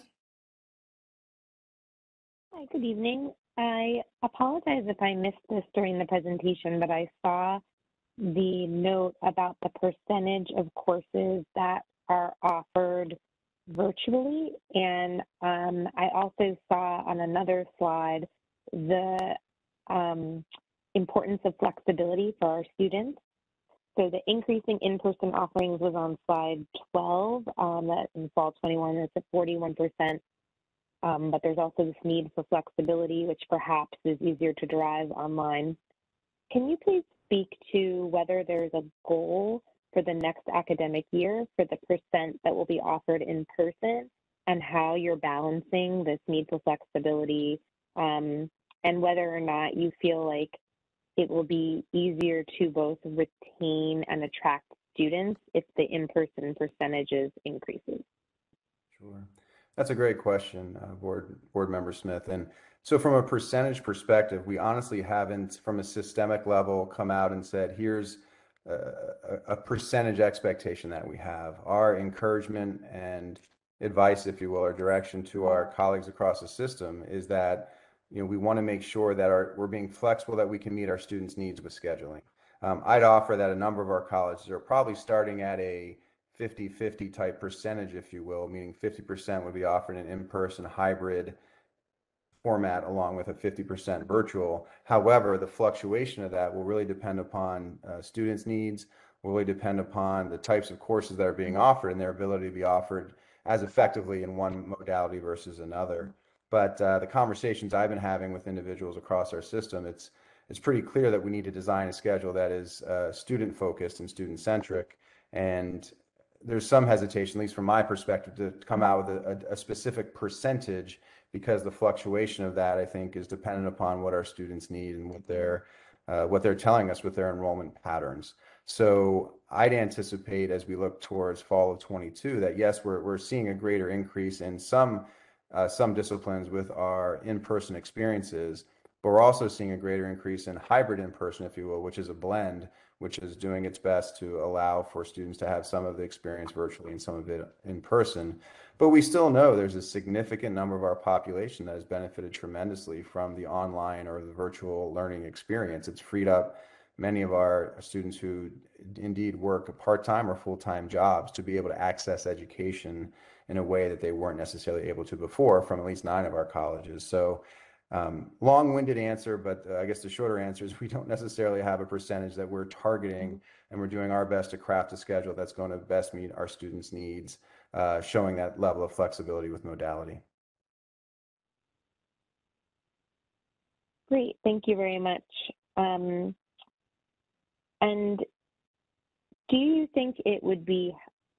Hi, good evening. I apologize if I missed this during the presentation, but I saw the note about the percentage of courses that are offered virtually. And um, I also saw on another slide the um, importance of flexibility for our students. So the increasing in-person offerings was on slide twelve, um, that in fall twenty-one, it's at forty-one percent. Um, but there's also this need for flexibility, which perhaps is easier to derive online. Can you please speak to whether there's a goal for the next academic year for the percent that will be offered in person and how you're balancing this need for flexibility, um, and whether or not you feel like it will be easier to both retain and attract students if the in-person percentages increases? Sure. That's a great question, uh, Board Board Member Smith. And so from a percentage perspective, we honestly haven't, from a systemic level, come out and said, here's a, a, a percentage expectation that we have. Our encouragement and advice, if you will, or direction to our colleagues across the system is that, you know, we want to make sure that our, we're being flexible, that we can meet our students' needs with scheduling. Um, I'd offer that a number of our colleges are probably starting at a fifty fifty type percentage, if you will, meaning fifty percent would be offered in in-person hybrid format along with a fifty percent virtual. However, the fluctuation of that will really depend upon uh, students' needs, will really depend upon the types of courses that are being offered and their ability to be offered as effectively in one modality versus another. But uh, the conversations I've been having with individuals across our system, it's it's pretty clear that we need to design a schedule that is uh, student-focused and student-centric. And there's some hesitation, at least from my perspective, to come out with a, a, a specific percentage, because the fluctuation of that, I think, is dependent upon what our students need and what they're uh, what they're telling us with their enrollment patterns. So I'd anticipate, as we look towards fall of twenty-two, that yes, we're we're seeing a greater increase in some uh, some disciplines with our in-person experiences, but we're also seeing a greater increase in hybrid in-person, if you will, which is a blend, which is doing its best to allow for students to have some of the experience virtually and some of it in person. But we still know there's a significant number of our population that has benefited tremendously from the online or the virtual learning experience. It's freed up many of our students who indeed work part-time or full-time jobs to be able to access education in a way that they weren't necessarily able to before from at least nine of our colleges. So Um, long-winded answer, but uh, I guess the shorter answer is we don't necessarily have a percentage that we're targeting, and we're doing our best to craft a schedule that's going to best meet our students' needs, uh, showing that level of flexibility with modality. Great, thank you very much. Um, and do you think it would be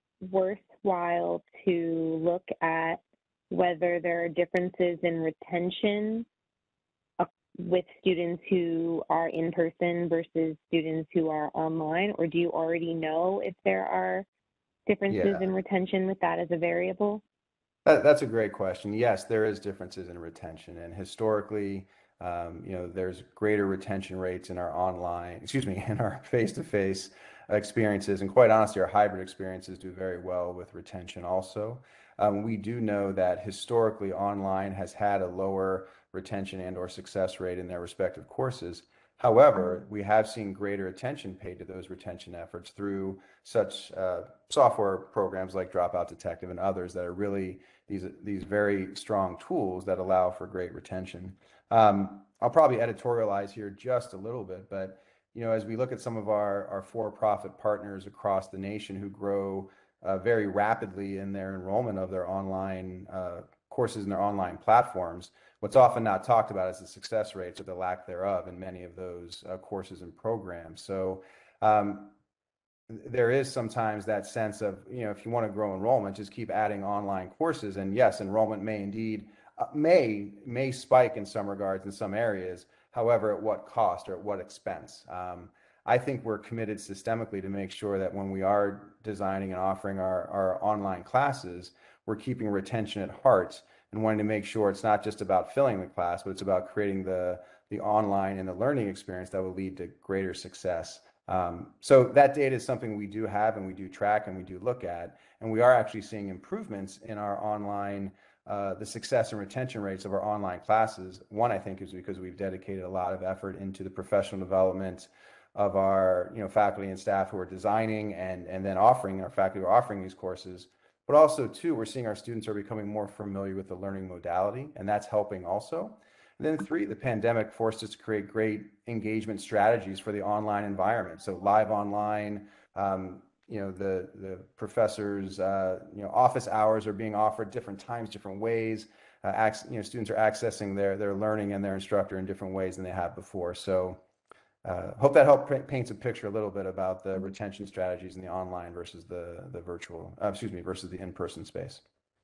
worthwhile to look at whether there are differences in retention uh, with students who are in person versus students who are online, or do you already know if there are differences Yeah. in retention with that as a variable? That, that's a great question. Yes, there is differences in retention, and historically, um, you know, there's greater retention rates in our online, excuse me, in our face-to-face experiences, and quite honestly, our hybrid experiences do very well with retention also. Um, we do know that historically, online has had a lower retention and or success rate in their respective courses. However, we have seen greater attention paid to those retention efforts through such uh, software programs like Dropout Detective and others that are really these, these very strong tools that allow for great retention. Um, I'll probably editorialize here just a little bit, but you know, as we look at some of our, our for-profit partners across the nation who grow uh, very rapidly in their enrollment of their online uh, courses and their online platforms, what's often not talked about is the success rates or the lack thereof in many of those uh, courses and programs. So um, there is sometimes that sense of, you know, if you want to grow enrollment, just keep adding online courses. And yes, enrollment may indeed, uh, may, may spike in some regards in some areas. However, at what cost or at what expense? Um, I think we're committed systemically to make sure that when we are designing and offering our, our online classes, we're keeping retention at heart and wanting to make sure it's not just about filling the class, but it's about creating the, the online and the learning experience that will lead to greater success. Um, so that data is something we do have and we do track and we do look at, and we are actually seeing improvements in our online, uh, the success and retention rates of our online classes. One, I think, is because we've dedicated a lot of effort into the professional development of our, you know, faculty and staff who are designing and, and then offering, our faculty who are offering these courses. But also, too, we're seeing our students are becoming more familiar with the learning modality, and that's helping also. And then three, the pandemic forced us to create great engagement strategies for the online environment. So live online, um, you know, the, the professors, uh, you know, office hours are being offered different times, different ways. Uh, ac- you know, students are accessing their, their learning and their instructor in different ways than they have before. So uh, hope that helped paints a picture a little bit about the retention strategies in the online versus the, the virtual, uh, excuse me, versus the in-person space.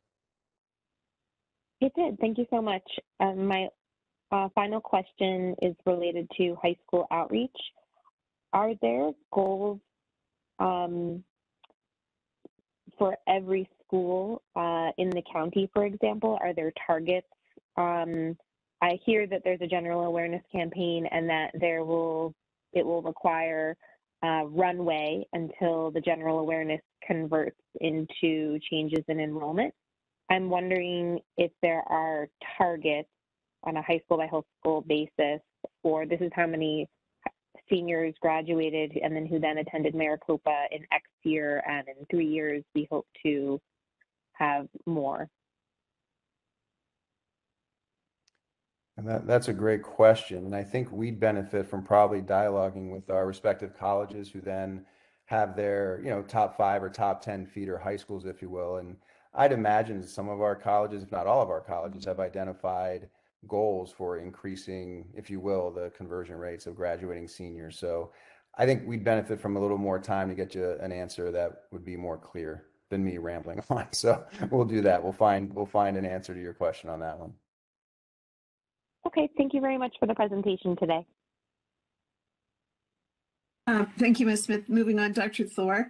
It did. Thank you so much. Um, my uh, final question is related to high school outreach. Are there goals um, for every school uh, in the county, for example? Are there targets? Um, I hear that there's a general awareness campaign and that there will it will require uh, runway until the general awareness converts into changes in enrollment. I'm wondering if there are targets on a high school by high school basis for this is how many seniors graduated and then who then attended Maricopa in X year, and in three years we hope to have more. And that, that's a great question. And I think we'd benefit from probably dialoguing with our respective colleges who then have their, you know, top five or top ten feeder high schools, if you will. And I'd imagine some of our colleges, if not all of our colleges, have identified goals for increasing, if you will, the conversion rates of graduating seniors. So I think we'd benefit from a little more time to get you an answer that would be more clear than me rambling on. So we'll do that. We'll find, we'll find an answer to your question on that one. Okay, thank you very much for the presentation today. Uh, thank you, Miz Smith. Moving on, Doctor Thor.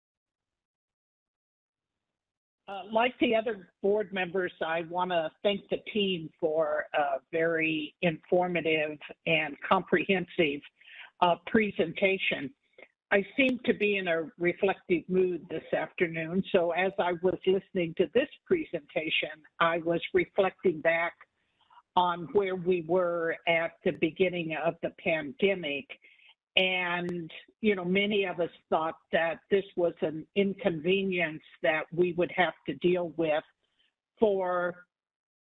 Uh, like the other board members, I want to thank the team for a very informative and comprehensive uh, presentation. I seem to be in a reflective mood this afternoon, so as I was listening to this presentation, I was reflecting back on where we were at the beginning of the pandemic. And, you know, many of us thought that this was an inconvenience that we would have to deal with for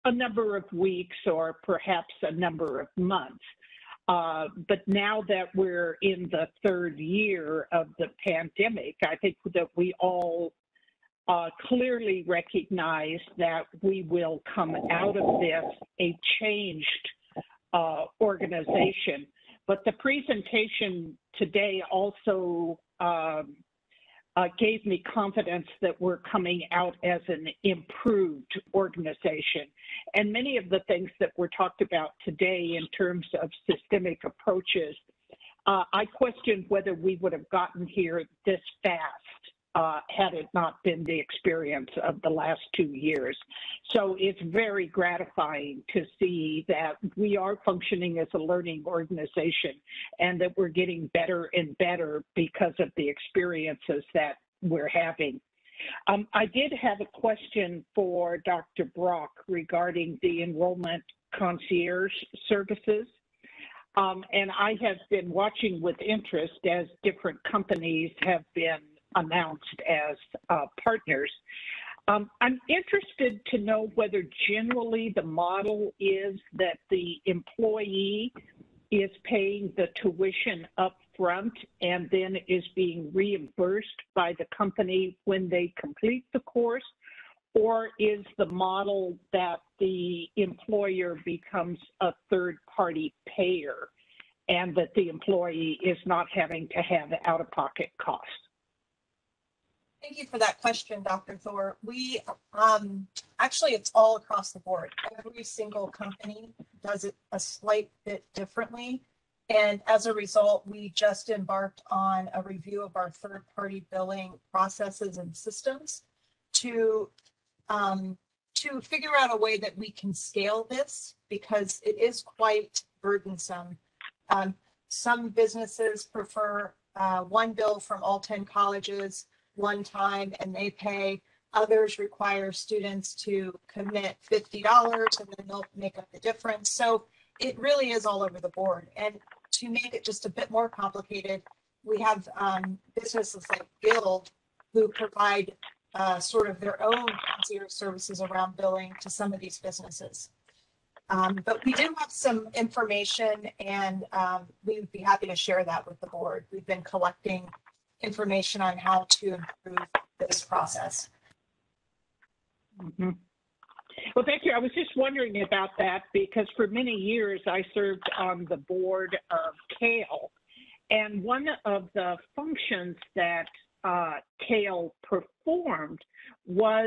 a number of weeks or perhaps a number of months. Uh, but now that we're in the third year of the pandemic, I think that we all uh, clearly recognize that we will come out of this a changed uh, organization. But the presentation today also um, uh, gave me confidence that we're coming out as an improved organization. And many of the things that were talked about today in terms of systemic approaches, uh, I questioned whether we would have gotten here this fast uh, had it not been the experience of the last two years. So it's very gratifying to see that we are functioning as a learning organization and that we're getting better and better because of the experiences that we're having. Um, I did have a question for Doctor Brock regarding the enrollment concierge services. Um, and I have been watching with interest as different companies have been announced as uh, partners. Um, I'm interested to know whether generally the model is that the employee is paying the tuition up front and then is being reimbursed by the company when they complete the course, or is the model that the employer becomes a third-party payer and that the employee is not having to have out-of-pocket costs? Thank you for that question, Doctor Thor. We um, actually, it's all across the board. Every single company does it a slight bit differently. And as a result, we just embarked on a review of our third-party billing processes and systems to, um, to figure out a way that we can scale this, because it is quite burdensome. Um, some businesses prefer uh, one bill from all ten colleges, one time, and they pay. Others require students to commit fifty dollars and then they'll make up the difference. So it really is all over the board. And to make it just a bit more complicated, we have um, businesses like Guild who provide uh, sort of their own concierge services around billing to some of these businesses. Um, but we do have some information, and um, we would be happy to share that with the board. We've been collecting information on how to improve this process. Mm-hmm. Well, thank you. I was just wondering about that because for many years I served on the board of CALE, and one of the functions that uh, CALE performed was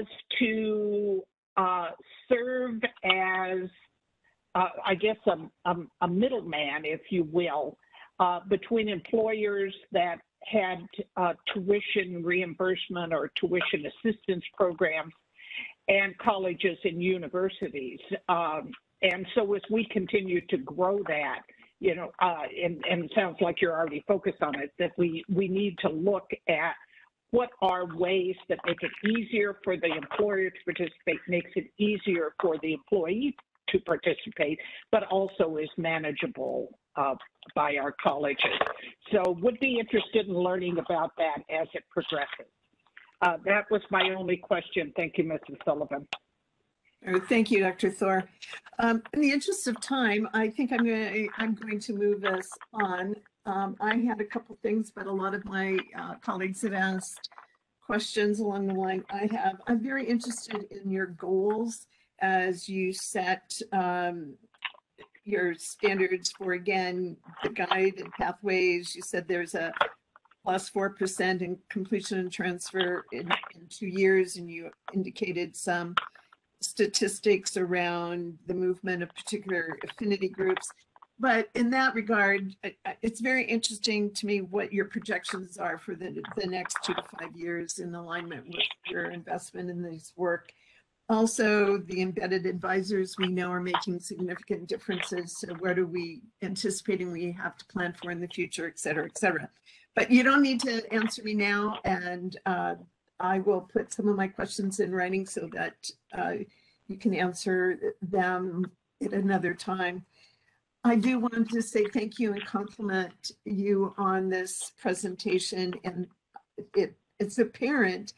to uh, serve as, uh, I guess, a, a, a middleman, if you will, uh, between employers that had uh, tuition reimbursement or tuition assistance programs and colleges and universities. Um, and so as we continue to grow that, you know, uh, and, and it sounds like you're already focused on it, that we, we need to look at what are ways that make it easier for the employer to participate, makes it easier for the employee to participate, but also is manageable uh, by our colleges. So would be interested in learning about that as it progresses. Uh, that was my only question. Thank you, Missus Sullivan. Oh, thank you, Doctor Thor. Um, in the interest of time, I think I'm going to I'm going to move us on. Um, I had a couple things, but a lot of my uh, colleagues have asked questions along the line I have. I'm very interested in your goals as you set um, your standards for, again, the guided pathways. You said there's a plus four percent in completion and transfer in, in two years, and you indicated some statistics around the movement of particular affinity groups. But in that regard, it's very interesting to me what your projections are for the, the next two to five years in alignment with your investment in this work. Also, the embedded advisors we know are making significant differences. So what are we anticipating we have to plan for in the future, et cetera, et cetera. But you don't need to answer me now, and uh, I will put some of my questions in writing so that uh, you can answer them at another time. I do want to say thank you and compliment you on this presentation, and it, it's apparent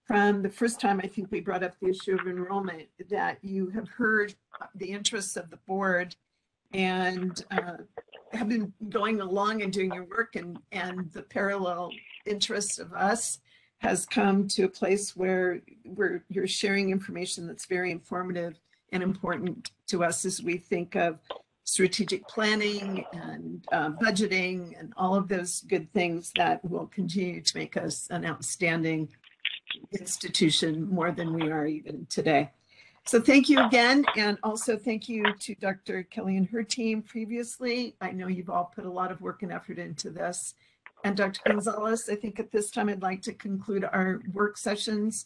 from the first time I think we brought up the issue of enrollment, that you have heard the interests of the board and uh, have been going along and doing your work, and, and the parallel interests of us has come to a place where we're, you're sharing information that's very informative and important to us as we think of strategic planning and uh, budgeting and all of those good things that will continue to make us an outstanding institution more than we are even today. So thank you again, and also thank you to Doctor Kelly and her team previously. I know you've all put a lot of work and effort into this. And Doctor Gonzalez, I think at this time I'd like to conclude our work sessions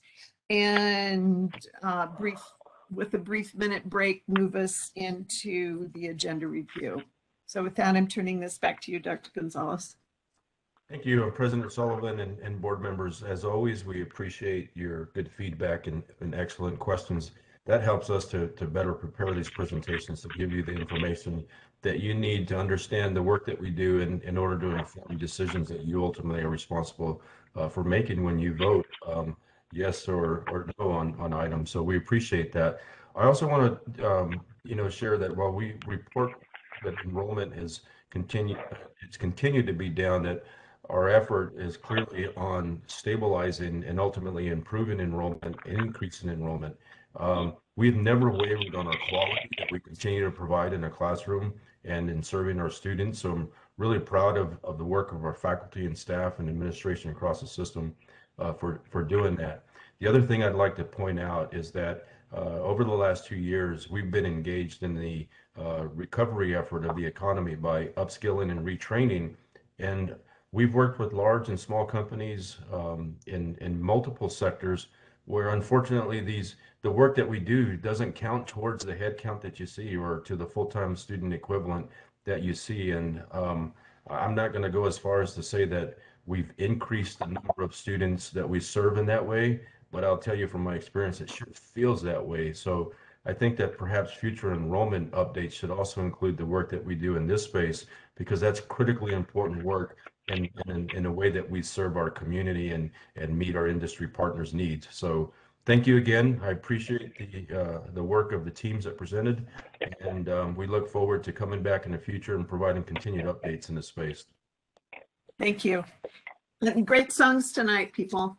and uh, brief, with a brief minute break, move us into the agenda review. So with that, I'm turning this back to you, Doctor Gonzalez. Thank you, President Sullivan and, and board members. As always, we appreciate your good feedback and, and excellent questions. That helps us to, to better prepare these presentations, to give you the information that you need to understand the work that we do in, in order to inform decisions that you ultimately are responsible uh, for making when you vote um, yes or, or no on, on items. So we appreciate that. I also want to um, you know, share that while we report that enrollment is continue, it's continued to be down, that our effort is clearly on stabilizing and ultimately improving enrollment and increasing enrollment. Um, we've never wavered on our quality that we continue to provide in the classroom and in serving our students. So I'm really proud of, of the work of our faculty and staff and administration across the system uh, for, for doing that. The other thing I'd like to point out is that uh, over the last two years, we've been engaged in the uh, recovery effort of the economy by upskilling and retraining. And we've worked with large and small companies um, in, in multiple sectors where unfortunately these the work that we do doesn't count towards the head count that you see or to the full-time student equivalent that you see. And um, I'm not going to go as far as to say that we've increased the number of students that we serve in that way, but I'll tell you from my experience, it sure feels that way. So I think that perhaps future enrollment updates should also include the work that we do in this space, because that's critically important work in, in, in a way that we serve our community and, and meet our industry partners' needs. So thank you again. I appreciate the, uh, the work of the teams that presented, and um, we look forward to coming back in the future and providing continued updates in this space. Thank you. Great songs tonight, people.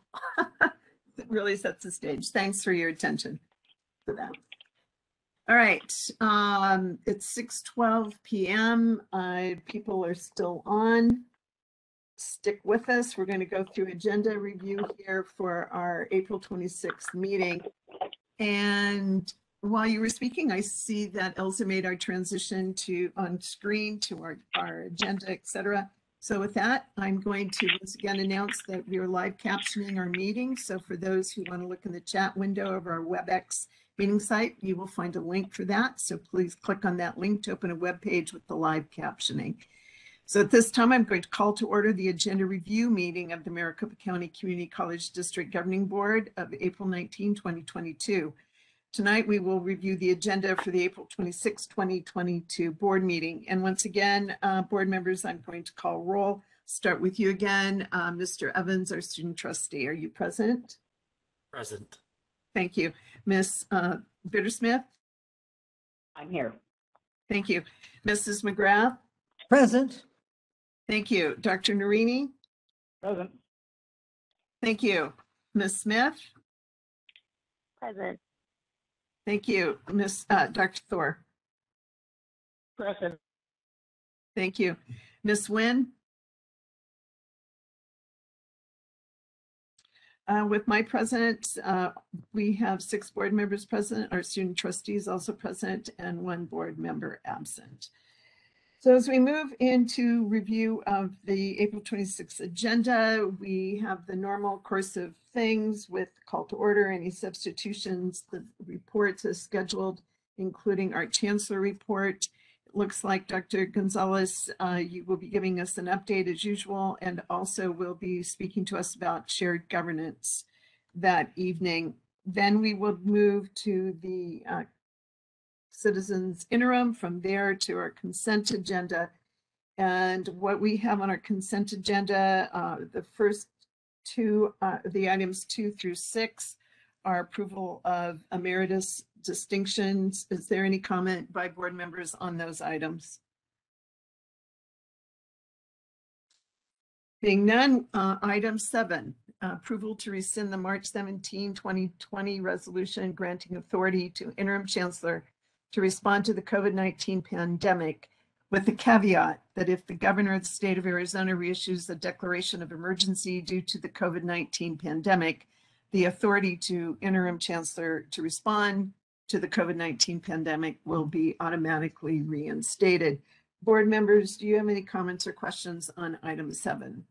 It really sets the stage. Thanks for your attention to that. All right, um, it's six twelve p m Uh, people are still on. Stick with us. We're going to go through agenda review here for our April twenty-sixth meeting. And while you were speaking, I see that Elsa made our transition to on screen to our, our agenda, et cetera. So with that, I'm going to once again announce that we are live captioning our meeting. So for those who want to look in the chat window of our Webex meeting site, you will find a link for that. So please click on that link to open a web page with the live captioning. So at this time, I'm going to call to order the agenda review meeting of the Maricopa County Community College District Governing Board of April nineteenth, twenty twenty-two. Tonight, we will review the agenda for the April twenty-sixth, twenty twenty-two board meeting. And once again, uh, board members, I'm going to call roll. Start with you again. Uh, Mister Evans, our student trustee, are you present? Present. Thank you. Miz Uh, Bittersmith? I'm here. Thank you. Missus McGrath? Present. Thank you. Doctor Narini? Present. Thank you. Miz Smith? Present. Thank you. Miss Uh, Doctor Thor? Present. Thank you. Miz Nguyen? Uh, with my present, uh, we have six board members present, our student trustees also present, and one board member absent. So as we move into review of the April twenty-sixth agenda, we have the normal course of things with call to order, any substitutions, the reports as scheduled, including our chancellor report. It looks like Doctor Gonzalez, uh, you will be giving us an update as usual, and also will be speaking to us about shared governance that evening. Then we will move to the uh, citizens interim, from there to our consent agenda. And what we have on our consent agenda, uh, the first two, uh, the items two through six are approval of emeritus distinctions. Is there any comment by board members on those items? Being none, uh, item seven, uh, approval to rescind the March seventeenth, twenty twenty resolution granting authority to interim chancellor to respond to the COVID nineteen pandemic, with the caveat that if the governor of the state of Arizona reissues a declaration of emergency due to the COVID nineteen pandemic, the authority to interim chancellor to respond to the COVID nineteen pandemic will be automatically reinstated. Board members, do you have any comments or questions on item seven?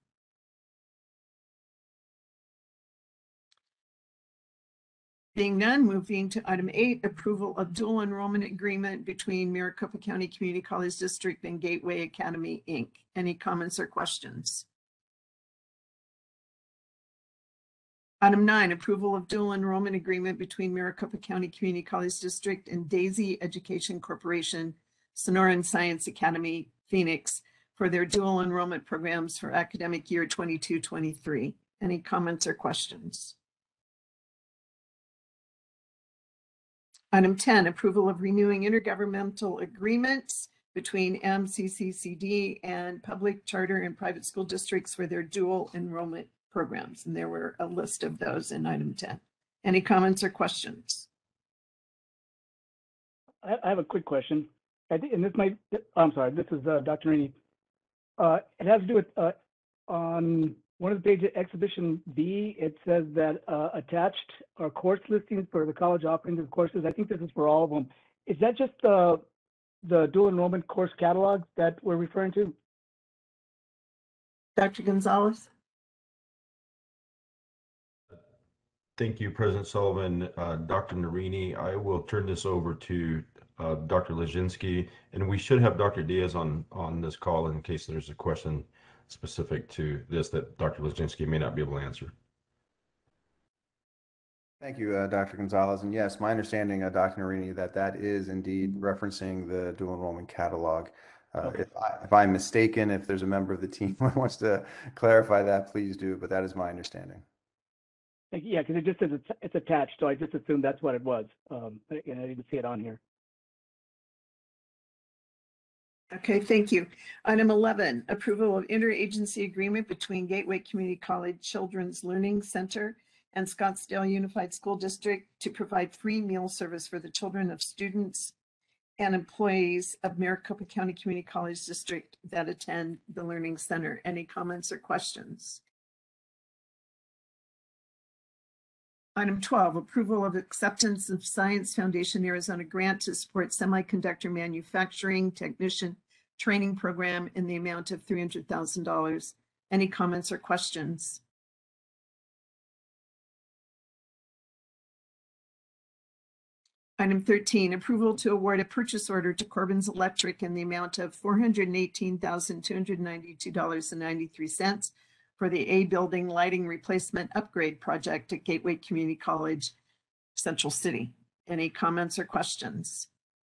Being none, moving to item eight, approval of dual enrollment agreement between Maricopa County Community College District and Gateway Academy, Incorporated. Any comments or questions? Item nine, approval of dual enrollment agreement between Maricopa County Community College District and Daisy Education Corporation, Sonoran Science Academy, Phoenix, for their dual enrollment programs for academic year twenty-two twenty-three. Any comments or questions? Item ten, approval of renewing intergovernmental agreements between M C C C D and public, charter, and private school districts for their dual enrollment programs. And there were a list of those in item ten. Any comments or questions? I I have a quick question. I think, and this might, I'm sorry, this is uh, Doctor Rainey. Uh, it has to do with uh, on one of the pages, Exhibition B, it says that uh, attached are course listings for the college offerings of courses. I think this is for all of them. Is that just the, the dual enrollment course catalog that we're referring to? Doctor Gonzalez? Thank you, President Sullivan. Uh, Doctor Narini, I will turn this over to uh, Doctor Lezinski, and we should have Doctor Diaz on, on this call in case there's a question specific to this that Doctor Lezinski may not be able to answer. Thank you, uh, Doctor Gonzalez. And yes, my understanding, uh, Doctor Narini, that that is indeed referencing the dual enrollment catalog. Uh, Okay. if, I, if I'm mistaken, if there's a member of the team who wants to clarify that, please do, but that is my understanding. Like, yeah, because it just says it's, it's attached, so I just assumed that's what it was. Um, and I didn't see it on here. Okay, thank you. Item eleven, approval of interagency agreement between Gateway Community College Children's Learning Center and Scottsdale Unified School District to provide free meal service for the children of students and employees of Maricopa County Community College District that attend the Learning Center. Any comments or questions? Item twelve, approval of acceptance of Science Foundation Arizona grant to support semiconductor manufacturing technician training program in the amount of three hundred thousand dollars. Any comments or questions? Item thirteen, approval to award a purchase order to Corbin's Electric in the amount of four hundred eighteen thousand two hundred ninety-two dollars and ninety-three cents for the A building lighting replacement upgrade project at Gateway Community College, Central City. Any comments or questions?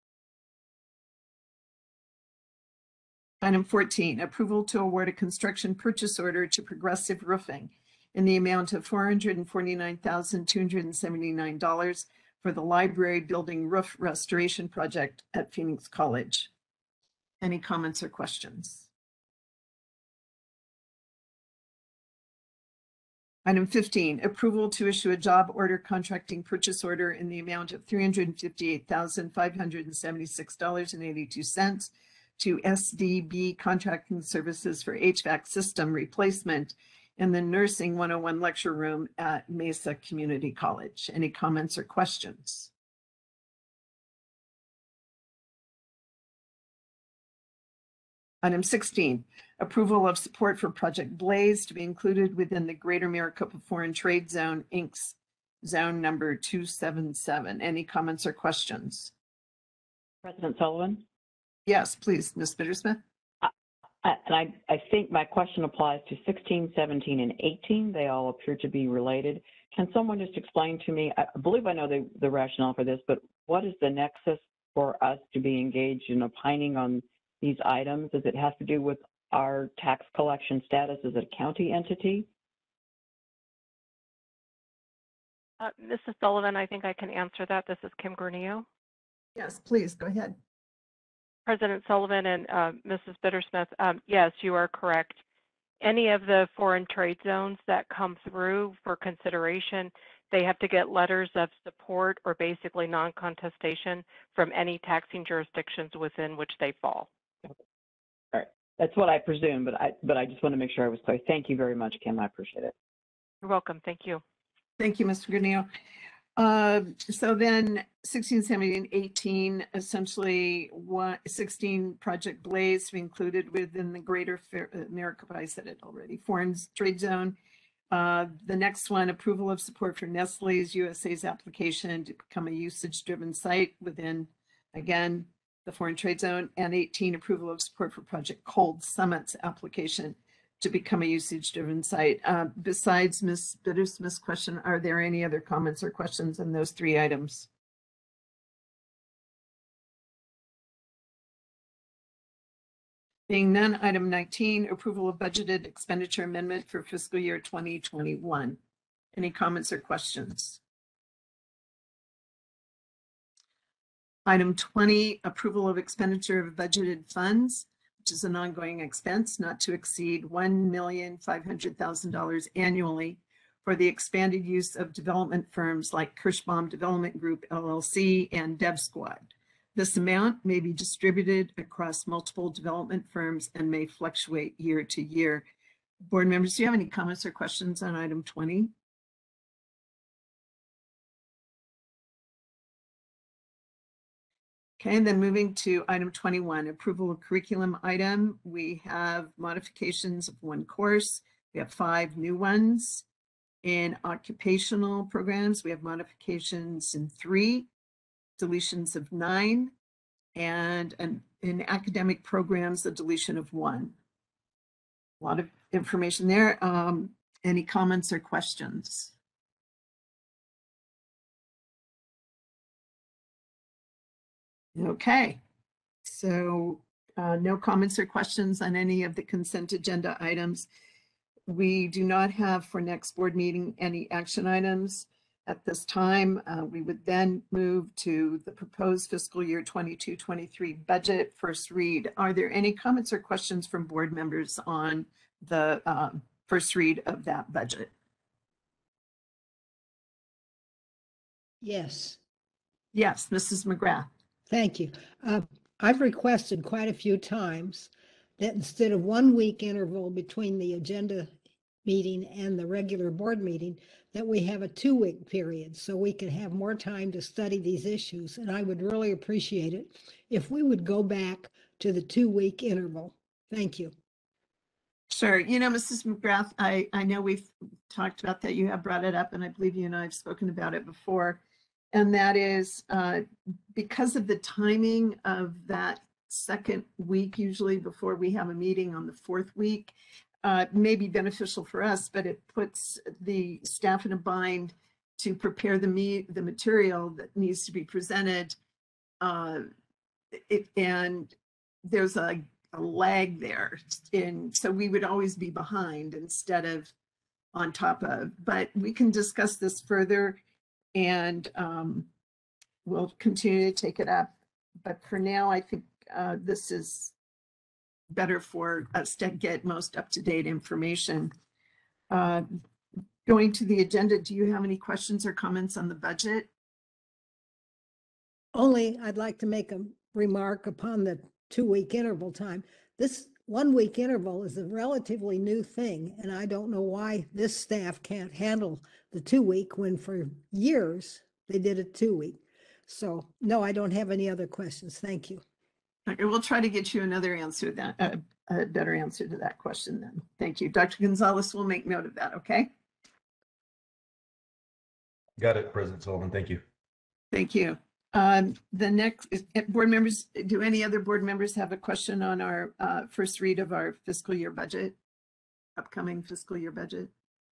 Item fourteen, approval to award a construction purchase order to Progressive Roofing in the amount of four hundred forty-nine thousand two hundred seventy-nine dollars for the library building roof restoration project at Phoenix College. Any comments or questions? Item fifteen, approval to issue a job order contracting purchase order in the amount of three hundred fifty-eight thousand five hundred seventy-six dollars and eighty-two cents to S D B Contracting Services for H V A C system replacement in the Nursing one oh one lecture room at Mesa Community College. Any comments or questions? Item sixteen, approval of support for Project Blaze to be included within the Greater Maricopa Foreign Trade Zone, Incorporated's zone number two seven seven. Any comments or questions? President Sullivan? Yes, please, Miz Bittersmith. I, and I, I think my question applies to sixteen, seventeen, and eighteen. They all appear to be related. Can someone just explain to me, I believe I know the, the rationale for this, but what is the nexus for us to be engaged in opining on these items? Does it have to do with our tax collection status as a county entity? Uh, Missus Sullivan, I think I can answer that. This is Kim Granillo. Yes, please go ahead. President Sullivan and uh, Missus Bittersmith, um, yes, you are correct. Any of the foreign trade zones that come through for consideration, they have to get letters of support or basically non-contestation from any taxing jurisdictions within which they fall. All right, that's what I presume, but I but I just want to make sure I was clear. Thank you very much, Kim. I appreciate it. You're welcome. Thank you. Thank you, Mister Granillo. Uh, so then sixteen, seventeen, eighteen, essentially one, sixteen Project Blaze to be included within the greater Fair, uh, Maricopa, I said it already, foreign trade zone. Uh, the next one, approval of support for Nestle's U S A's application to become a usage-driven site within, again, the foreign trade zone. And eighteen, approval of support for Project Cold Summit's application to become a usage-driven site. Uh, besides Miz Bittersmith's question, are there any other comments or questions on those three items? Being none, item nineteen, approval of budgeted expenditure amendment for fiscal year twenty twenty-one. Any comments or questions? Item twenty, approval of expenditure of budgeted funds, which is an ongoing expense not to exceed one million five hundred thousand dollars annually for the expanded use of development firms like Kirschbaum Development Group, L L C, and Dev Squad. This amount may be distributed across multiple development firms and may fluctuate year to year. Board members, do you have any comments or questions on item twenty? Okay, and then moving to item twenty-one, approval of curriculum item. We have modifications of one course. We have five new ones. In occupational programs, we have modifications in three, deletions of nine, and an, in academic programs, the deletion of one. A lot of information there. Um, any comments or questions? Okay, so uh, no comments or questions on any of the consent agenda items. We do not have for next board meeting any action items at this time. Uh, we would then move to the proposed fiscal year twenty-two twenty-three budget first read. Are there any comments or questions from board members on the uh, first read of that budget? Yes. Yes, Missus McGrath. Thank you. Uh, I've requested quite a few times that instead of one week interval between the agenda meeting and the regular board meeting, that we have a two week period so we can have more time to study these issues. And I would really appreciate it if we would go back to the two week interval. Thank you. Sure. You know, Missus McGrath, I, I know we've talked about that. You have brought it up, and I believe you and I have spoken about it before. And that is uh, because of the timing of that second week, usually before we have a meeting on the fourth week, uh, may be beneficial for us, but it puts the staff in a bind to prepare the me the material that needs to be presented. Uh, it, and there's a, a lag there. And so we would always be behind instead of on top of, but we can discuss this further. And um, we'll continue to take it up. But for now, I think uh, this is better for us to get most up-to-date information. Uh, going to the agenda, do you have any questions or comments on the budget? Only I'd like to make a remark upon the two-week interval time. This one-week interval is a relatively new thing, and I don't know why this staff can't handle the two-week when for years they did a two-week. So, no, I don't have any other questions. Thank you. Okay, we'll try to get you another answer to that, uh, a better answer to that question then. Thank you. Doctor Gonzalez will make note of that, okay? Got it, President Sullivan. Thank you. Thank you. Um, the next, board members, do any other board members have a question on our uh, first read of our fiscal year budget, upcoming fiscal year budget?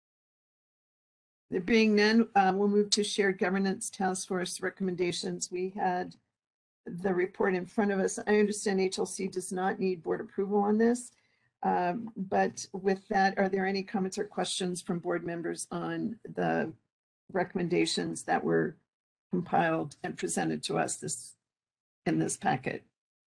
There being none, uh, we'll move to shared governance task force recommendations. We had the report in front of us. I understand H L C does not need board approval on this, um, but with that, are there any comments or questions from board members on the recommendations that were compiled and presented to us this in this packet.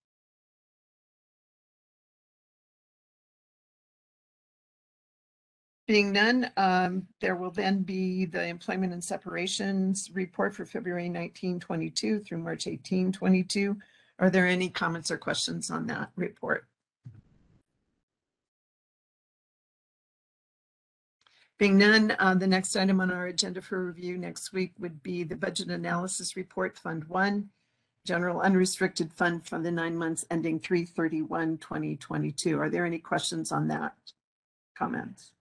Being none, um, there will then be the employment and separations report for February nineteen twenty-two through March eighteen twenty-two. Are there any comments or questions on that report? Being none, uh, the next item on our agenda for review next week would be the budget analysis report, Fund One, General Unrestricted Fund for the nine months ending three thirty-one twenty twenty-two. Are there any questions on that? Comments?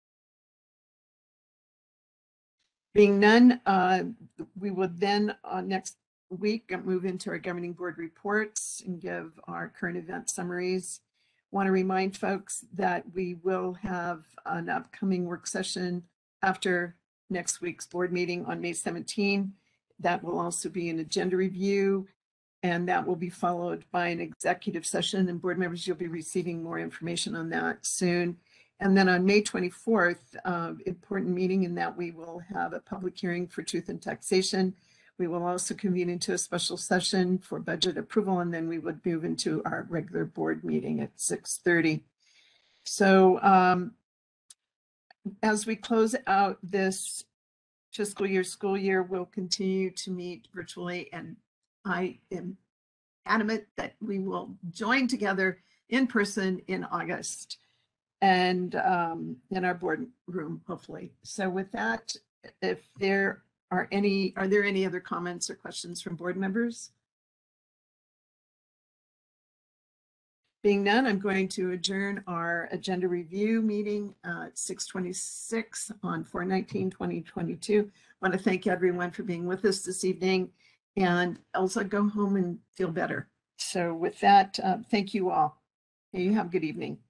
Being none, uh, we would then uh, next week move into our governing board reports and give our current event summaries. Want to remind folks that we will have an upcoming work session after next week's board meeting on May seventeenth. That will also be an agenda review, and that will be followed by an executive session, and board members, you'll be receiving more information on that soon. And then on May twenty-fourth, uh, important meeting in that we will have a public hearing for truth and taxation. We will also convene into a special session for budget approval, and then we would move into our regular board meeting at six thirty. So um, as we close out this fiscal year, school year, we'll continue to meet virtually, and I am adamant that we will join together in person in August and um, in our board room, hopefully. So with that, if there are any, are there any other comments or questions from board members? Being none, I'm going to adjourn our agenda review meeting uh, at six twenty-six on four nineteen twenty twenty-two. I want to thank everyone for being with us this evening, and Elsa, go home and feel better. So with that, uh, thank you all. You have a good evening.